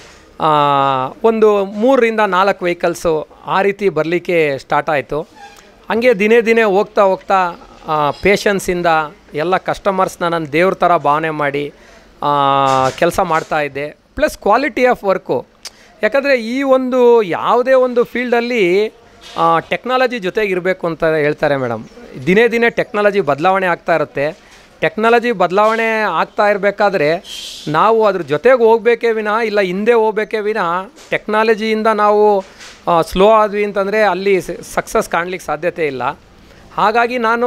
ಒಂದು ಮೂರರಿಂದ ನಾಲ್ಕು ವೆಹಿಕಲ್ಸು ಆ ರೀತಿ ಬರಲಿಕ್ಕೆ ಸ್ಟಾರ್ಟ್ ಆಯಿತು. ಹಾಗೆ ದಿನೇ ದಿನೇ ಹೋಗ್ತಾ ಹೋಗ್ತಾ ಪೇಷನ್ಸಿಂದ ಎಲ್ಲ ಕಸ್ಟಮರ್ಸ್ನ ನಾನು ದೇವ್ರ ಥರ ಭಾವನೆ ಮಾಡಿ ಕೆಲಸ ಮಾಡ್ತಾಯಿದ್ದೆ. Plus quality of work. ಯಾಕಂದರೆ ಈ ಒಂದು ಯಾವುದೇ ಒಂದು ಫೀಲ್ಡಲ್ಲಿ ಟೆಕ್ನಾಲಜಿ ಜೊತೆಗಿರಬೇಕು ಅಂತ ಹೇಳ್ತಾರೆ ಮೇಡಮ್. ದಿನೇ ದಿನೇ ಟೆಕ್ನಾಲಜಿ ಬದಲಾವಣೆ ಆಗ್ತಾ ಇರುತ್ತೆ. ಟೆಕ್ನಾಲಜಿ ಬದಲಾವಣೆ ಆಗ್ತಾ ಇರಬೇಕಾದ್ರೆ ನಾವು ಅದ್ರ ಜೊತೆಗೆ ಹೋಗಬೇಕೇ ವಿನಃ ಇಲ್ಲ ಹಿಂದೆ ಹೋಗಬೇಕೇ ವಿನಃ ಟೆಕ್ನಾಲಜಿಯಿಂದ ನಾವು ಸ್ಲೋ ಆದ್ವಿ ಅಂತಂದರೆ ಅಲ್ಲಿ ಸಕ್ಸಸ್ ಕಾಣಲಿಕ್ಕೆ ಸಾಧ್ಯತೆ ಇಲ್ಲ. ಹಾಗಾಗಿ ನಾನು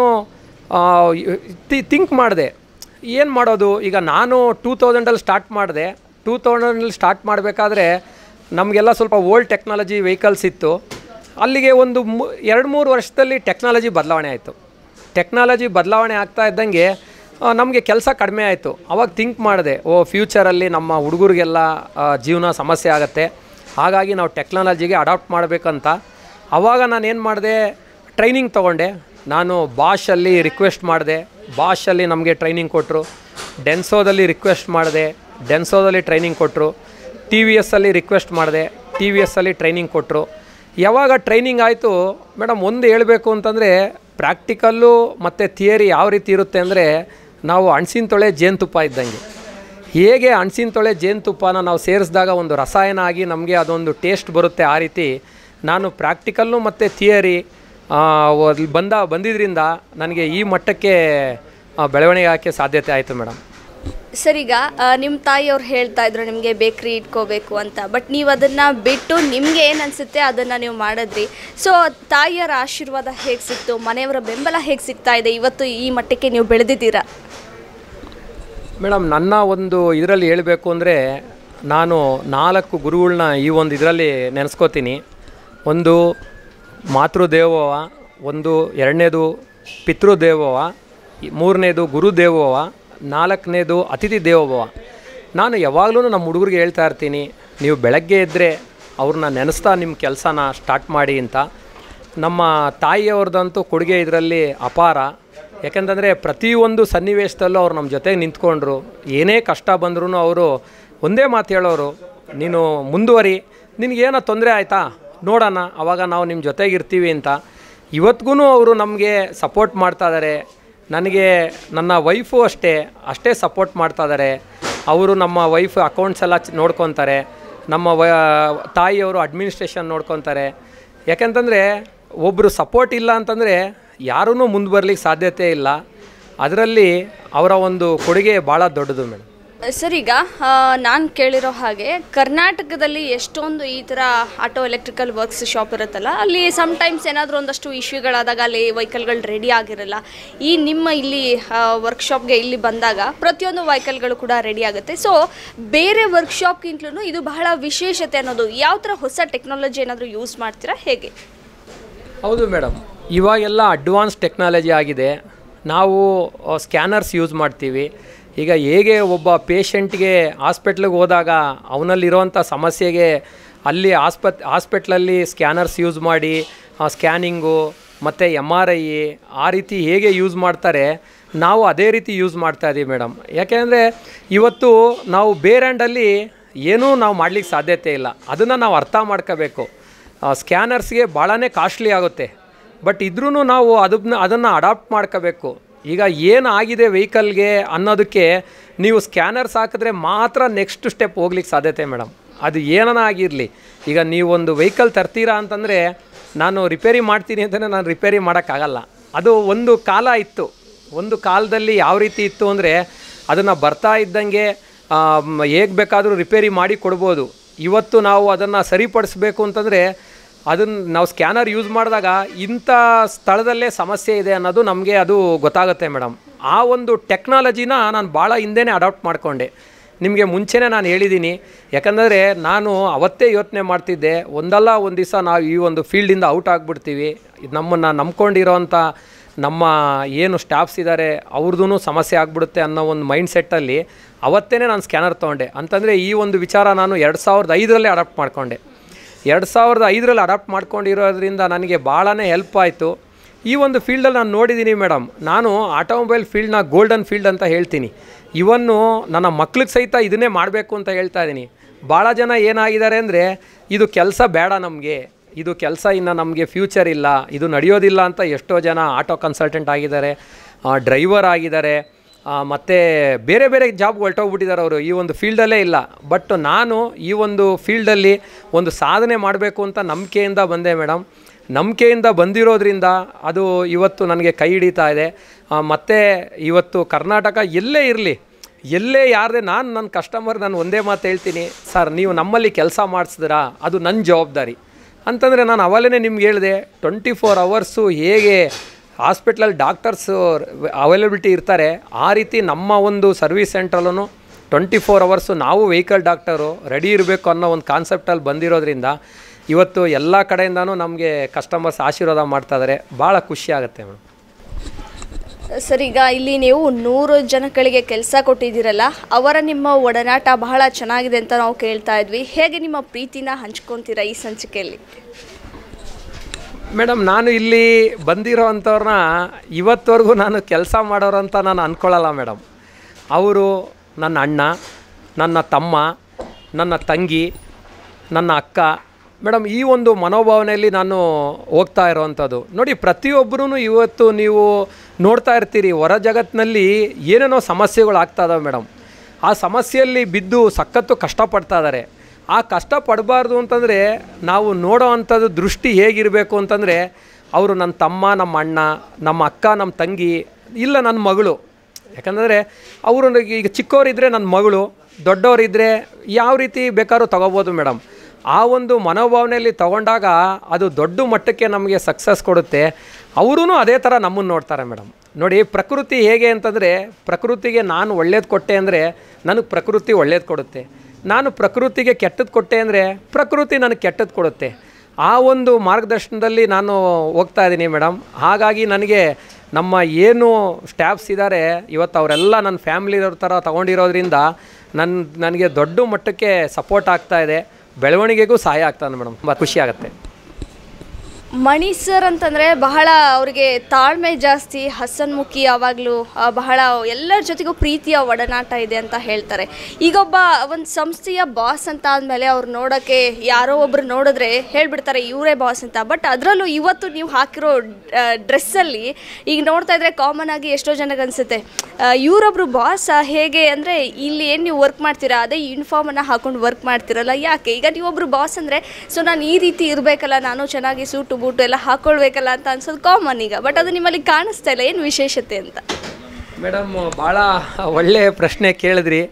ಥಿಂಕ್ ಮಾಡಿದೆ, ಏನು ಮಾಡೋದು ಈಗ. ನಾನು ಟೂ ತೌಸಂಡಲ್ಲಿ ಸ್ಟಾರ್ಟ್ ಮಾಡಿದೆ. ಟೂ ತೌಸಂಡಲ್ಲಿ ಸ್ಟಾರ್ಟ್ ಮಾಡಬೇಕಾದ್ರೆ ನಮಗೆಲ್ಲ ಸ್ವಲ್ಪ ಓಲ್ಡ್ ಟೆಕ್ನಾಲಜಿ ವೆಹಿಕಲ್ಸ್ ಇತ್ತು. ಅಲ್ಲಿಗೆ ಒಂದು ಮೂ ಎರಡು ಮೂರು ವರ್ಷದಲ್ಲಿ ಟೆಕ್ನಾಲಜಿ ಬದಲಾವಣೆ ಆಯಿತು. ಟೆಕ್ನಾಲಜಿ ಬದಲಾವಣೆ ಆಗ್ತಾ ಇದ್ದಂಗೆ ನಮಗೆ ಕೆಲಸ ಕಡಿಮೆ ಆಯಿತು. ಅವಾಗ ಥಿಂಕ್ ಮಾಡಿದೆ, ಓ ಫ್ಯೂಚರಲ್ಲಿ ನಮ್ಮ ಹುಡುಗರಿಗೆಲ್ಲ ಜೀವನ ಸಮಸ್ಯೆ ಆಗುತ್ತೆ, ಹಾಗಾಗಿ ನಾವು ಟೆಕ್ನಾಲಜಿಗೆ ಅಡಾಪ್ಟ್ ಮಾಡಬೇಕಂತ. ಆವಾಗ ನಾನು ಏನು ಮಾಡಿದೆ, ಟ್ರೈನಿಂಗ್ ತೊಗೊಂಡೆ. ನಾನು ಬಾಷಲ್ಲಿ ರಿಕ್ವೆಸ್ಟ್ ಮಾಡಿದೆ, ಬಾಷಲ್ಲಿ ನಮಗೆ ಟ್ರೈನಿಂಗ್ ಕೊಟ್ಟರು. ಡೆನ್ಸೋದಲ್ಲಿ ರಿಕ್ವೆಸ್ಟ್ ಮಾಡಿದೆ, ಡೆನ್ಸೋದಲ್ಲಿ ಟ್ರೈನಿಂಗ್ ಕೊಟ್ಟರು. ಟಿ ವಿ ಎಸ್ಸಲ್ಲಿ ರಿಕ್ವೆಸ್ಟ್ ಮಾಡಿದೆ, ಟಿ ವಿ ಎಸ್ಸಲ್ಲಿ ಟ್ರೈನಿಂಗ್ ಕೊಟ್ಟರು. ಯಾವಾಗ ಟ್ರೈನಿಂಗ್ ಆಯಿತು ಮೇಡಮ್, ಒಂದು ಹೇಳಬೇಕು ಅಂತಂದರೆ ಪ್ರಾಕ್ಟಿಕಲ್ಲು ಮತ್ತು ಥಿಯರಿ ಯಾವ ರೀತಿ ಇರುತ್ತೆ ಅಂದರೆ, ನಾವು ಹಣ್ಸಿನ ತೊಳೆ ಜೇನುತುಪ್ಪ ಇದ್ದಂಗೆ. ಹೇಗೆ ಹಣ್ಸಿನ ತೊಳೆ ಜೇನುತುಪ್ಪನ ನಾವು ಸೇರಿಸಿದಾಗ ಒಂದು ರಸಾಯನ ಆಗಿ ನಮಗೆ ಅದೊಂದು ಟೇಸ್ಟ್ ಬರುತ್ತೆ, ಆ ರೀತಿ ನಾನು ಪ್ರಾಕ್ಟಿಕಲ್ಲು ಮತ್ತು ಥಿಯರಿ ಬಂದ ಬಂದಿದ್ದರಿಂದ ನನಗೆ ಈ ಮಟ್ಟಕ್ಕೆ ಬೆಳವಣಿಗೆ ಆಗೋಕ್ಕೆ ಸಾಧ್ಯತೆ ಆಯಿತು ಮೇಡಮ್. ಸರ್, ಈಗ ನಿಮ್ಮ ತಾಯಿಯವ್ರು ಹೇಳ್ತಾ ಇದ್ರು ನಿಮಗೆ ಬೇಕ್ರಿ ಇಟ್ಕೋಬೇಕು ಅಂತ, ಬಟ್ ನೀವು ಅದನ್ನು ಬಿಟ್ಟು ನಿಮಗೆ ಏನು ಅನಿಸುತ್ತೆ ಅದನ್ನು ನೀವು ಮಾಡಿದ್ರಿ. ಸೊ ತಾಯಿಯರ ಆಶೀರ್ವಾದ ಹೇಗೆ ಸಿಕ್ತು, ಮನೆಯವರ ಬೆಂಬಲ ಹೇಗೆ ಸಿಗ್ತಾ ಇದೆ, ಇವತ್ತು ಈ ಮಟ್ಟಕ್ಕೆ ನೀವು ಬೆಳೆದಿದ್ದೀರಾ? ಮೇಡಮ್, ನನ್ನ ಒಂದು ಇದರಲ್ಲಿ ಹೇಳಬೇಕು ಅಂದರೆ, ನಾನು ನಾಲ್ಕು ಗುರುಗಳನ್ನ ಈ ಒಂದು ಇದರಲ್ಲಿ ನೆನೆಸ್ಕೋತೀನಿ. ಒಂದು ಮಾತೃದೇವೋವ, ಒಂದು ಎರಡನೇದು ಪಿತೃದೇವೋವ, ಮೂರನೇದು ಗುರುದೇವೋವ, ನಾಲ್ಕನೇದು ಅತಿಥಿ ದೇವೋಭವ. ನಾನು ಯಾವಾಗಲೂ ನಮ್ಮ ಹುಡುಗರಿಗೆ ಹೇಳ್ತಾ ಇರ್ತೀನಿ, ನೀವು ಬೆಳಗ್ಗೆ ಎದ್ದರೆ ಅವ್ರನ್ನ ನೆನೆಸ್ತಾ ನಿಮ್ಮ ಕೆಲಸನ ಸ್ಟಾರ್ಟ್ ಮಾಡಿ ಅಂತ. ನಮ್ಮ ತಾಯಿಯವ್ರದ್ದಂತೂ ಕೊಡುಗೆ ಇದರಲ್ಲಿ ಅಪಾರ. ಯಾಕೆಂತಂದರೆ ಪ್ರತಿಯೊಂದು ಸನ್ನಿವೇಶದಲ್ಲೂ ಅವ್ರು ನಮ್ಮ ಜೊತೆಗೆ ನಿಂತ್ಕೊಂಡ್ರು. ಏನೇ ಕಷ್ಟ ಬಂದ್ರೂ ಅವರು ಒಂದೇ ಮಾತು ಹೇಳೋರು, ನೀನು ಮುಂದುವರಿ, ನಿನಗೇನೋ ತೊಂದರೆ ಆಯಿತಾ ನೋಡೋಣ, ಆವಾಗ ನಾವು ನಿಮ್ಮ ಜೊತೆಗಿರ್ತೀವಿ ಅಂತ. ಇವತ್ತಿಗೂ ಅವರು ನಮಗೆ ಸಪೋರ್ಟ್ ಮಾಡ್ತಾಯಿದ್ದಾರೆ. ನನಗೆ ನನ್ನ ವೈಫು ಅಷ್ಟೇ ಅಷ್ಟೇ ಸಪೋರ್ಟ್ ಮಾಡ್ತಾಯಿದ್ದಾರೆ. ಅವರು ನಮ್ಮ ವೈಫ್ ಅಕೌಂಟ್ಸ್ ಎಲ್ಲ ನೋಡ್ಕೊತಾರೆ, ನಮ್ಮ ವ ತಾಯಿಯವರು ಅಡ್ಮಿನಿಸ್ಟ್ರೇಷನ್ ನೋಡ್ಕೊತಾರೆ. ಯಾಕೆಂತಂದರೆ ಒಬ್ಬರು ಸಪೋರ್ಟ್ ಇಲ್ಲ ಅಂತಂದರೆ ಯಾರೂ ಮುಂದೆ ಬರಲಿಕ್ಕೆ ಸಾಧ್ಯತೆ ಇಲ್ಲ. ಅದರಲ್ಲಿ ಅವರ ಒಂದು ಕೊಡುಗೆ ಭಾಳ ದೊಡ್ಡದು ಮೇಡಮ್. ಸರ್, ಈಗ ನಾನು ಕೇಳಿರೋ ಹಾಗೆ ಕರ್ನಾಟಕದಲ್ಲಿ ಎಷ್ಟೊಂದು ಈ ಥರ ಆಟೋ ಎಲೆಕ್ಟ್ರಿಕಲ್ ವರ್ಕ್ಸ್ ಶಾಪ್ ಇರುತ್ತಲ್ಲ, ಅಲ್ಲಿ ಸಮ್ಟೈಮ್ಸ್ ಏನಾದರೂ ಒಂದಷ್ಟು ಇಶ್ಯೂಗಳಾದಾಗ ಅಲ್ಲಿ ವೆಹಿಕಲ್ಗಳು ರೆಡಿ ಆಗಿರಲ್ಲ. ಈ ನಿಮ್ಮ ಇಲ್ಲಿ ವರ್ಕ್ಶಾಪ್ಗೆ ಇಲ್ಲಿ ಬಂದಾಗ ಪ್ರತಿಯೊಂದು ವೆಹಿಕಲ್ಗಳು ಕೂಡ ರೆಡಿ ಆಗುತ್ತೆ. ಸೊ ಬೇರೆ ವರ್ಕ್ಶಾಪ್ಗಿಂತಲೂ ಇದು ಬಹಳ ವಿಶೇಷತೆ ಅನ್ನೋದು. ಯಾವ ಥರ ಹೊಸ ಟೆಕ್ನಾಲಜಿ ಏನಾದರೂ ಯೂಸ್ ಮಾಡ್ತೀರಾ, ಹೇಗೆ? ಹೌದು ಮೇಡಮ್, ಇವಾಗೆಲ್ಲ ಅಡ್ವಾನ್ಸ್ ಟೆಕ್ನಾಲಜಿ ಆಗಿದೆ. ನಾವು ಸ್ಕ್ಯಾನರ್ಸ್ ಯೂಸ್ ಮಾಡ್ತೀವಿ. ಈಗ ಹೇಗೆ ಒಬ್ಬ ಪೇಷಂಟ್ಗೆ ಹಾಸ್ಪಿಟ್ಲಿಗೆ ಹೋದಾಗ ಅವನಲ್ಲಿರುವಂಥ ಸಮಸ್ಯೆಗೆ ಅಲ್ಲಿ ಆಸ್ಪತ್ ಹಾಸ್ಪಿಟ್ಲಲ್ಲಿ ಸ್ಕ್ಯಾನರ್ಸ್ ಯೂಸ್ ಮಾಡಿ ಸ್ಕ್ಯಾನಿಂಗು ಮತ್ತು ಎಮ್ ಆರ್ ಐ ಆ ರೀತಿ ಹೇಗೆ ಯೂಸ್ ಮಾಡ್ತಾರೆ, ನಾವು ಅದೇ ರೀತಿ ಯೂಸ್ ಮಾಡ್ತಾಯಿದ್ದೀವಿ ಮೇಡಮ್. ಯಾಕೆಂದರೆ ಇವತ್ತು ನಾವು ಬೇರೆ ಹ್ಯಾಂಡಲ್ಲಿ ಏನೂ ನಾವು ಮಾಡಲಿಕ್ಕೆ ಸಾಧ್ಯತೆ ಇಲ್ಲ. ಅದನ್ನು ನಾವು ಅರ್ಥ ಮಾಡ್ಕೋಬೇಕು. ಸ್ಕ್ಯಾನರ್ಸ್ಗೆ ಭಾಳನೇ ಕಾಸ್ಟ್ಲಿ ಆಗುತ್ತೆ, ಬಟ್ ಇದ್ರೂ ನಾವು ಅದನ್ನ ಅದನ್ನು ಅಡಾಪ್ಟ್ ಮಾಡ್ಕೋಬೇಕು. ಈಗ ಏನಾಗಿದೆ ವೆಹಿಕಲ್ಗೆ ಅನ್ನೋದಕ್ಕೆ ನೀವು ಸ್ಕ್ಯಾನರ್ಸ್ ಹಾಕಿದ್ರೆ ಮಾತ್ರ ನೆಕ್ಸ್ಟ್ ಸ್ಟೆಪ್ ಹೋಗ್ಲಿಕ್ಕೆ ಸಾಧ್ಯತೆ ಮೇಡಮ್. ಅದು ಏನನ ಆಗಿರಲಿ. ಈಗ ನೀವೊಂದು ವೆಹಿಕಲ್ ತರ್ತೀರಾ ಅಂತಂದರೆ ನಾನು ರಿಪೇರಿ ಮಾಡ್ತೀನಿ ಅಂತಲೇ ನಾನು ರಿಪೇರಿ ಮಾಡೋಕ್ಕಾಗಲ್ಲ. ಅದು ಒಂದು ಕಾಲ ಇತ್ತು. ಒಂದು ಕಾಲದಲ್ಲಿ ಯಾವ ರೀತಿ ಇತ್ತು ಅಂದರೆ ಅದನ್ನು ಬರ್ತಾ ಇದ್ದಂಗೆ ಹೇಗೆ ಬೇಕಾದರೂ ರಿಪೇರಿ ಮಾಡಿ ಕೊಡ್ಬೋದು. ಇವತ್ತು ನಾವು ಅದನ್ನು ಸರಿಪಡಿಸ್ಬೇಕು ಅಂತಂದರೆ ಅದನ್ನು ನಾವು ಸ್ಕ್ಯಾನರ್ ಯೂಸ್ ಮಾಡಿದಾಗ ಇಂಥ ಸ್ಥಳದಲ್ಲೇ ಸಮಸ್ಯೆ ಇದೆ ಅನ್ನೋದು ನಮಗೆ ಅದು ಗೊತ್ತಾಗುತ್ತೆ ಮೇಡಮ್. ಆ ಒಂದು ಟೆಕ್ನಾಲಜಿನ ನಾನು ಭಾಳ ಹಿಂದೆನೇ ಅಡಾಪ್ಟ್ ಮಾಡಿಕೊಂಡೆ. ನಿಮಗೆ ಮುಂಚೆನೇ ನಾನು ಹೇಳಿದ್ದೀನಿ. ಯಾಕಂದರೆ ನಾನು ಅವತ್ತೇ ಯೋಚನೆ ಮಾಡ್ತಿದ್ದೆ, ಒಂದಲ್ಲ ಒಂದು ದಿವಸ ನಾವು ಈ ಒಂದು ಫೀಲ್ಡಿಂದ ಔಟ್ ಆಗಿಬಿಡ್ತೀವಿ. ನಮ್ಮನ್ನು ನಂಬ್ಕೊಂಡಿರೋವಂಥ ನಮ್ಮ ಏನು ಸ್ಟಾಫ್ಸ್ ಇದ್ದಾರೆ ಅವ್ರದ್ದು ಸಮಸ್ಯೆ ಆಗಿಬಿಡುತ್ತೆ ಅನ್ನೋ ಒಂದು ಮೈಂಡ್ ಸೆಟ್ಟಲ್ಲಿ ಅವತ್ತೇ ನಾನು ಸ್ಕ್ಯಾನರ್ ತೊಗೊಂಡೆ. ಅಂತಂದರೆ ಈ ಒಂದು ವಿಚಾರ ನಾನು ಎರಡು ಸಾವಿರದ ಐದರಲ್ಲೇ ಅಡಾಪ್ಟ್ ಮಾಡಿಕೊಂಡೆ. ಎರಡು ಸಾವಿರದ ಐದರಲ್ಲಿ ಅಡಾಪ್ಟ್ ಮಾಡ್ಕೊಂಡಿರೋದ್ರಿಂದ ನನಗೆ ಭಾಳನೇ ಹೆಲ್ಪ್ ಆಯಿತು. ಈ ಒಂದು ಫೀಲ್ಡಲ್ಲಿ ನಾನು ನೋಡಿದ್ದೀನಿ ಮೇಡಮ್. ನಾನು ಆಟೋಮೊಬೈಲ್ ಫೀಲ್ಡ್ನ ಗೋಲ್ಡನ್ ಫೀಲ್ಡ್ ಅಂತ ಹೇಳ್ತೀನಿ. ಇವನ್ನು ನನ್ನ ಮಕ್ಳಿಗೆ ಸಹಿತ ಇದನ್ನೇ ಮಾಡಬೇಕು ಅಂತ ಹೇಳ್ತಾ ಇದ್ದೀನಿ. ಭಾಳ ಜನ ಏನಾಗಿದ್ದಾರೆ ಅಂದರೆ ಇದು ಕೆಲಸ ಬೇಡ ನಮಗೆ, ಇದು ಕೆಲಸ ಇನ್ನು ನಮಗೆ ಫ್ಯೂಚರ್ ಇಲ್ಲ, ಇದು ನಡೆಯೋದಿಲ್ಲ ಅಂತ ಎಷ್ಟೋ ಜನ ಆಟೋ ಕನ್ಸಲ್ಟೆಂಟ್ ಆಗಿದ್ದಾರೆ, ಡ್ರೈವರ್ ಆಗಿದ್ದಾರೆ, ಮತ್ತು ಬೇರೆ ಬೇರೆ ಜಾಬ್ಗೆ ಹೊರಟೋಗ್ಬಿಟ್ಟಿದ್ದಾರೆ ಅವರು. ಈ ಒಂದು ಫೀಲ್ಡಲ್ಲೇ ಇಲ್ಲ. ಬಟ್ ನಾನು ಈ ಒಂದು ಫೀಲ್ಡಲ್ಲಿ ಒಂದು ಸಾಧನೆ ಮಾಡಬೇಕು ಅಂತ ನಂಬಿಕೆಯಿಂದ ಬಂದೆ ಮೇಡಮ್. ನಂಬಿಕೆಯಿಂದ ಬಂದಿರೋದ್ರಿಂದ ಅದು ಇವತ್ತು ನನಗೆ ಕೈ ಹಿಡಿತಾ ಇದೆ. ಮತ್ತು ಇವತ್ತು ಕರ್ನಾಟಕ ಎಲ್ಲೇ ಇರಲಿ, ಎಲ್ಲೇ ಯಾರದೇ ನಾನು ನನ್ನ ಕಸ್ಟಮರ್ ನಾನು ಒಂದೇ ಮಾತು ಹೇಳ್ತೀನಿ, ಸರ್ ನೀವು ನಮ್ಮಲ್ಲಿ ಕೆಲಸ ಮಾಡಿಸಿದ್ರಾ ಅದು ನನ್ನ ಜವಾಬ್ದಾರಿ ಅಂತಂದರೆ ನಾನು ಅವಲೇ ನಿಮ್ಗೆ ಹೇಳಿದೆ. ಟ್ವೆಂಟಿ ಫೋರ್ ಅವರ್ಸು ಹೇಗೆ ಹಾಸ್ಪಿಟ್ಲಲ್ಲಿ ಡಾಕ್ಟರ್ಸು ಅವೈಲಬಿಲಿಟಿ ಇರ್ತಾರೆ, ಆ ರೀತಿ ನಮ್ಮ ಒಂದು ಸರ್ವಿಸ್ ಸೆಂಟ್ರಲ್ಲೂ ಟ್ವೆಂಟಿ ಫೋರ್ ಅವರ್ಸು ನಾವು ವೆಹಿಕಲ್ ಡಾಕ್ಟರು ರೆಡಿ ಇರಬೇಕು ಅನ್ನೋ ಒಂದು ಕಾನ್ಸೆಪ್ಟಲ್ಲಿ ಬಂದಿರೋದ್ರಿಂದ ಇವತ್ತು ಎಲ್ಲ ಕಡೆಯಿಂದನೂ ನಮಗೆ ಕಸ್ಟಮರ್ಸ್ ಆಶೀರ್ವಾದ ಮಾಡ್ತಾಯಿದ್ದಾರೆ. ಭಾಳ ಖುಷಿಯಾಗುತ್ತೆ ಮೇಡಮ್. ಸರ್, ಈಗ ಇಲ್ಲಿ ನೀವು ನೂರು ಜನಗಳಿಗೆ ಕೆಲಸ ಕೊಟ್ಟಿದ್ದೀರಲ್ಲ, ಅವರ ನಿಮ್ಮ ಒಡನಾಟ ಬಹಳ ಚೆನ್ನಾಗಿದೆ ಅಂತ ನಾವು ಕೇಳ್ತಾ ಇದ್ವಿ. ಹೇಗೆ ನಿಮ್ಮ ಪ್ರೀತಿನ ಹಂಚ್ಕೊತೀರಾ ಈ ಸಂಚಿಕೆಯಲ್ಲಿ? ಮೇಡಮ್, ನಾನು ಇಲ್ಲಿ ಬಂದಿರೋ ಅಂಥವ್ರನ್ನ ಇವತ್ತವರೆಗೂ ನಾನು ಕೆಲಸ ಮಾಡೋರು ಅಂತ ನಾನು ಅಂದ್ಕೊಳ್ಳಲ್ಲ ಮೇಡಮ್. ಅವರು ನನ್ನ ಅಣ್ಣ, ನನ್ನ ತಮ್ಮ, ನನ್ನ ತಂಗಿ, ನನ್ನ ಅಕ್ಕ ಮೇಡಮ್. ಈ ಒಂದು ಮನೋಭಾವನೆಯಲ್ಲಿ ನಾನು ಹೋಗ್ತಾ ಇರೋವಂಥದ್ದು ನೋಡಿ. ಪ್ರತಿಯೊಬ್ಬರೂ ಇವತ್ತು ನೀವು ನೋಡ್ತಾ ಇರ್ತೀರಿ, ಹೊರ ಜಗತ್ತಿನಲ್ಲಿ ಏನೇನೋ ಸಮಸ್ಯೆಗಳು ಆಗ್ತಾ ಇದಾವೆ ಮೇಡಮ್. ಆ ಸಮಸ್ಯೆಯಲ್ಲಿ ಬಿದ್ದು ಸಖತ್ತು ಕಷ್ಟಪಡ್ತಾ ಇದ್ದಾರೆ. ಆ ಕಷ್ಟ ಪಡಬಾರ್ದು ಅಂತಂದರೆ ನಾವು ನೋಡೋ ಅಂಥದ್ದು ದೃಷ್ಟಿ ಹೇಗಿರಬೇಕು ಅಂತಂದರೆ, ಅವರು ನನ್ನ ತಮ್ಮ, ನಮ್ಮ ಅಣ್ಣ, ನಮ್ಮ ಅಕ್ಕ, ನಮ್ಮ ತಂಗಿ, ಇಲ್ಲ ನನ್ನ ಮಗಳು. ಯಾಕಂದರೆ ಅವರು ಈಗ ಚಿಕ್ಕವರಿದ್ದರೆ ನನ್ನ ಮಗಳು, ದೊಡ್ಡವರಿದ್ದರೆ ಯಾವ ರೀತಿ ಬೇಕಾದ್ರೂ ತೊಗೋಬೋದು ಮೇಡಮ್. ಆ ಒಂದು ಮನೋಭಾವನೆಯಲ್ಲಿ ತೊಗೊಂಡಾಗ ಅದು ದೊಡ್ಡ ಮಟ್ಟಕ್ಕೆ ನಮಗೆ ಸಕ್ಸಸ್ ಕೊಡುತ್ತೆ. ಅವರೂ ಅದೇ ಥರ ನಮ್ಮನ್ನು ನೋಡ್ತಾರೆ ಮೇಡಮ್. ನೋಡಿ, ಪ್ರಕೃತಿ ಹೇಗೆ ಅಂತಂದರೆ, ಪ್ರಕೃತಿಗೆ ನಾನು ಒಳ್ಳೇದು ಕೊಟ್ಟೆ ಅಂದರೆ ನನಗೆ ಪ್ರಕೃತಿ ಒಳ್ಳೇದು ಕೊಡುತ್ತೆ. ನಾನು ಪ್ರಕೃತಿಗೆ ಕೆಟ್ಟದ್ದು ಕೊಟ್ಟೆ ಅಂದರೆ ಪ್ರಕೃತಿ ನನಗೆ ಕೆಟ್ಟದ್ದು ಕೊಡುತ್ತೆ. ಆ ಒಂದು ಮಾರ್ಗದರ್ಶನದಲ್ಲಿ ನಾನು ಹೋಗ್ತಾ ಇದ್ದೀನಿ ಮೇಡಮ್. ಹಾಗಾಗಿ ನನಗೆ ನಮ್ಮ ಏನು ಸ್ಟಾಫ್ಸ್ ಇದ್ದಾರೆ ಇವತ್ತು ಅವರೆಲ್ಲ ನನ್ನ ಫ್ಯಾಮ್ಲಿಯವ್ರ ಥರ ತೊಗೊಂಡಿರೋದ್ರಿಂದ ನನ್ನ ನನಗೆ ದೊಡ್ಡ ಮಟ್ಟಕ್ಕೆ ಸಪೋರ್ಟ್ ಆಗ್ತಾಯಿದೆ, ಬೆಳವಣಿಗೆಗೂ ಸಹಾಯ ಆಗ್ತಾನೆ ಮೇಡಮ್. ತುಂಬ ಖುಷಿ ಆಗುತ್ತೆ. ಮಣಿ ಸರ್ ಅಂತಂದರೆ ಬಹಳ ಅವರಿಗೆ ತಾಳ್ಮೆ ಜಾಸ್ತಿ, ಹಸನ್ಮುಖಿ, ಯಾವಾಗಲೂ ಬಹಳ ಎಲ್ಲರ ಜೊತೆಗೂ ಪ್ರೀತಿಯ ಒಡನಾಟ ಇದೆ ಅಂತ ಹೇಳ್ತಾರೆ. ಈಗೊಬ್ಬ ಒಂದು ಸಂಸ್ಥೆಯ ಬಾಸ್ ಅಂತ ಆದಮೇಲೆ ಅವ್ರು ನೋಡೋಕ್ಕೆ ಯಾರೋ ಒಬ್ರು ನೋಡಿದ್ರೆ ಹೇಳಿಬಿಡ್ತಾರೆ ಇವರೇ ಬಾಸ್ ಅಂತ. ಬಟ್ ಅದರಲ್ಲೂ ಇವತ್ತು ನೀವು ಹಾಕಿರೋ ಡ್ರೆಸ್ಸಲ್ಲಿ ಈಗ ನೋಡ್ತಾ ಇದ್ರೆ ಕಾಮನ್ ಆಗಿ ಎಷ್ಟೋ ಜನಕ್ಕೆ ಅನಿಸುತ್ತೆ ಇವರೊಬ್ಬರು ಬಾಸ್ ಹೇಗೆ ಅಂದರೆ, ಇಲ್ಲಿ ಏನು ನೀವು ವರ್ಕ್ ಮಾಡ್ತೀರಾ ಅದೇ ಯೂನಿಫಾರ್ಮನ್ನು ಹಾಕೊಂಡು ವರ್ಕ್ ಮಾಡ್ತಿರಲ್ಲ, ಯಾಕೆ? ಈಗ ನೀವೊಬ್ಬರು ಬಾಸ್ ಅಂದರೆ ಸೊ ನಾನು ಈ ರೀತಿ ಇರಬೇಕಲ್ಲ, ನಾನು ಚೆನ್ನಾಗಿ ಸೂಟು ಬೂಟು ಎಲ್ಲ ಹಾಕ್ಕೊಳ್ಬೇಕಲ್ಲ ಅಂತ ಅನ್ಸೋದು ಕಾಮನ್ ಈಗ. ಬಟ್ ಅದು ನಿಮ್ಮಲ್ಲಿ ಕಾಣಿಸ್ತಾ ಇಲ್ಲ, ಏನು ವಿಶೇಷತೆ ಅಂತ? ಮೇಡಮ್, ಭಾಳ ಒಳ್ಳೆಯ ಪ್ರಶ್ನೆ ಕೇಳಿದ್ರಿ.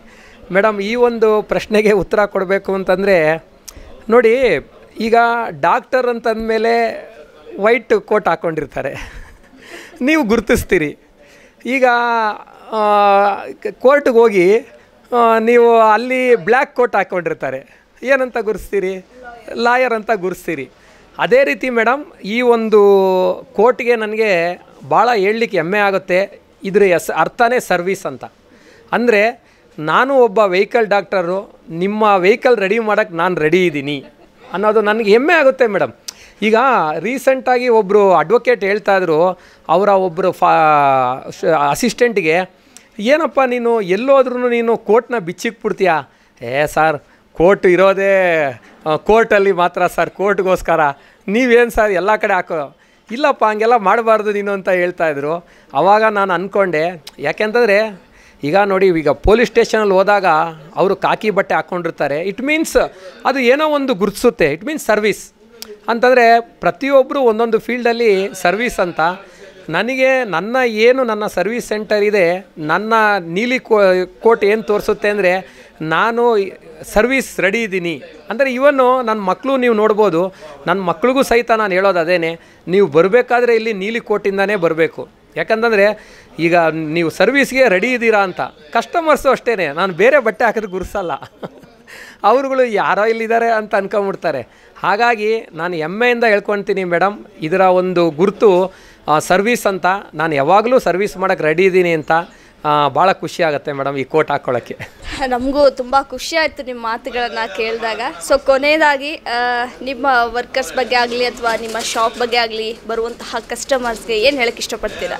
ಮೇಡಮ್ ಈ ಒಂದು ಪ್ರಶ್ನೆಗೆ ಉತ್ತರ ಕೊಡಬೇಕು ಅಂತಂದರೆ ನೋಡಿ, ಈಗ ಡಾಕ್ಟರ್ ಅಂತಂದಮೇಲೆ ವೈಟ್ ಕೋಟ್ ಹಾಕ್ಕೊಂಡಿರ್ತಾರೆ, ನೀವು ಗುರುತಿಸ್ತೀರಿ. ಈಗ ಕೋರ್ಟ್ಗೆ ಹೋಗಿ ನೀವು ಅಲ್ಲಿ ಬ್ಲ್ಯಾಕ್ ಕೋಟ್ ಹಾಕ್ಕೊಂಡಿರ್ತಾರೆ, ಏನಂತ ಗುರುತಿಸ್ತೀರಿ? ಲಾಯರ್ ಅಂತ ಗುರುತಿಸ್ತೀರಿ. ಅದೇ ರೀತಿ ಮೇಡಮ್ ಈ ಒಂದು ಕೋರ್ಟ್ಗೆ ನನಗೆ ಭಾಳ ಹೇಳಲಿಕ್ಕೆ ಹೆಮ್ಮೆ ಆಗುತ್ತೆ. ಇದ್ರ ಎಸ್ ಅರ್ಥನೇ ಸರ್ವಿಸ್ ಅಂತ. ಅಂದರೆ ನಾನು ಒಬ್ಬ ವೆಹಿಕಲ್ ಡಾಕ್ಟರು, ನಿಮ್ಮ ವೆಹಿಕಲ್ ರೆಡಿ ಮಾಡೋಕ್ಕೆ ನಾನು ರೆಡಿ ಇದ್ದೀನಿ ಅನ್ನೋದು ನನಗೆ ಹೆಮ್ಮೆ ಆಗುತ್ತೆ ಮೇಡಮ್. ಈಗ ರೀಸೆಂಟಾಗಿ ಒಬ್ಬರು ಅಡ್ವೊಕೇಟ್ ಹೇಳ್ತಾಯಿದ್ರು, ಅವರ ಒಬ್ಬರು ಫಾ ಅಸಿಸ್ಟೆಂಟಿಗೆ, ಏನಪ್ಪ ನೀನು ಎಲ್ಲೋದ್ರೂ ನೀನು ಕೋರ್ಟ್ನ ಬಿಚ್ಚಿಕ್ಬಿಡ್ತೀಯಾ? ಏ ಸರ್, ಕೋರ್ಟ್ ಇರೋದೇ ಕೋರ್ಟಲ್ಲಿ ಮಾತ್ರ ಸರ್, ಕೋರ್ಟ್ಗೋಸ್ಕರ ನೀವೇನು ಸರ್ ಎಲ್ಲ ಕಡೆ ಹಾಕೋ. ಇಲ್ಲಪ್ಪ ಹಂಗೆಲ್ಲ ಮಾಡಬಾರ್ದು ನೀನು ಅಂತ ಹೇಳ್ತಾಯಿದ್ರು. ಆವಾಗ ನಾನು ಅಂದ್ಕೊಂಡೆ, ಯಾಕೆಂತಂದರೆ ಈಗ ನೋಡಿ, ಈಗ ಪೊಲೀಸ್ ಸ್ಟೇಷನಲ್ಲಿ ಹೋದಾಗ ಅವರು ಕಾಕಿ ಬಟ್ಟೆ ಹಾಕ್ಕೊಂಡಿರ್ತಾರೆ, ಇಟ್ ಮೀನ್ಸ್ ಅದು ಏನೋ ಒಂದು ಗುರುತಿಸುತ್ತೆ, ಇಟ್ ಮೀನ್ಸ್ ಸರ್ವಿಸ್ ಅಂತಂದರೆ ಪ್ರತಿಯೊಬ್ಬರು ಒಂದೊಂದು ಫೀಲ್ಡಲ್ಲಿ ಸರ್ವಿಸ್ ಅಂತ. ನನಗೆ ನನ್ನ ಏನು ನನ್ನ ಸರ್ವಿಸ್ ಸೆಂಟರ್ ಇದೆ, ನನ್ನ ನೀಲಿ ಕೋಟ್ ಏನು ತೋರಿಸುತ್ತೆ ಅಂದರೆ ನಾನು ಸರ್ವಿಸ್ ರೆಡಿ ಇದ್ದೀನಿ ಅಂದರೆ. ಇವನ್ನು ನನ್ನ ಮಕ್ಕಳು ನೀವು ನೋಡ್ಬೋದು, ನನ್ನ ಮಕ್ಳಿಗೂ ಸಹಿತ ನಾನು ಹೇಳೋದು ಅದೇನೆ, ನೀವು ಬರಬೇಕಾದ್ರೆ ಇಲ್ಲಿ ನೀಲಿ ಕೋಟಿಂದನೇ ಬರಬೇಕು. ಯಾಕಂತಂದರೆ ಈಗ ನೀವು ಸರ್ವಿಸ್ಗೆ ರೆಡಿ ಇದ್ದೀರಾ ಅಂತ. ಕಸ್ಟಮರ್ಸು ಅಷ್ಟೇ, ನಾನು ಬೇರೆ ಬಟ್ಟೆ ಹಾಕಿದ್ರೆ ಗುರುಸಲ್ಲ, ಅವ್ರುಗಳು ಯಾರೋ ಇಲ್ಲಿದ್ದಾರೆ ಅಂತ ಅನ್ಕೊಂಬಿಡ್ತಾರೆ. ಹಾಗಾಗಿ ನಾನು ಹೆಮ್ಮೆಯಿಂದ ಹೇಳ್ಕೊಳ್ತೀನಿ ಮೇಡಮ್, ಇದರ ಒಂದು ಗುರುತು ಸರ್ವಿಸ್ ಅಂತ. ನಾನು ಯಾವಾಗಲೂ ಸರ್ವಿಸ್ ಮಾಡೋಕ್ಕೆ ರೆಡಿ ಇದ್ದೀನಿ ಅಂತ. ಭಾಳ ಖುಷಿ ಆಗುತ್ತೆ ಮೇಡಮ್ ಈ ಕೋಟ್ ಹಾಕ್ಕೊಳ್ಳೋಕ್ಕೆ. ನಮಗೂ ತುಂಬ ಖುಷಿ ಆಯಿತು ನಿಮ್ಮ ಮಾತುಗಳನ್ನು ಕೇಳಿದಾಗ. ಸೊ ಕೊನೆಯದಾಗಿ ನಿಮ್ಮ ವರ್ಕರ್ಸ್ ಬಗ್ಗೆ ಆಗಲಿ ಅಥವಾ ನಿಮ್ಮ ಶಾಪ್ ಬಗ್ಗೆ ಆಗಲಿ ಬರುವಂತಹ ಕಸ್ಟಮರ್ಸ್ಗೆ ಏನು ಹೇಳಕ್ಕೆ ಇಷ್ಟಪಡ್ತೀರಾ?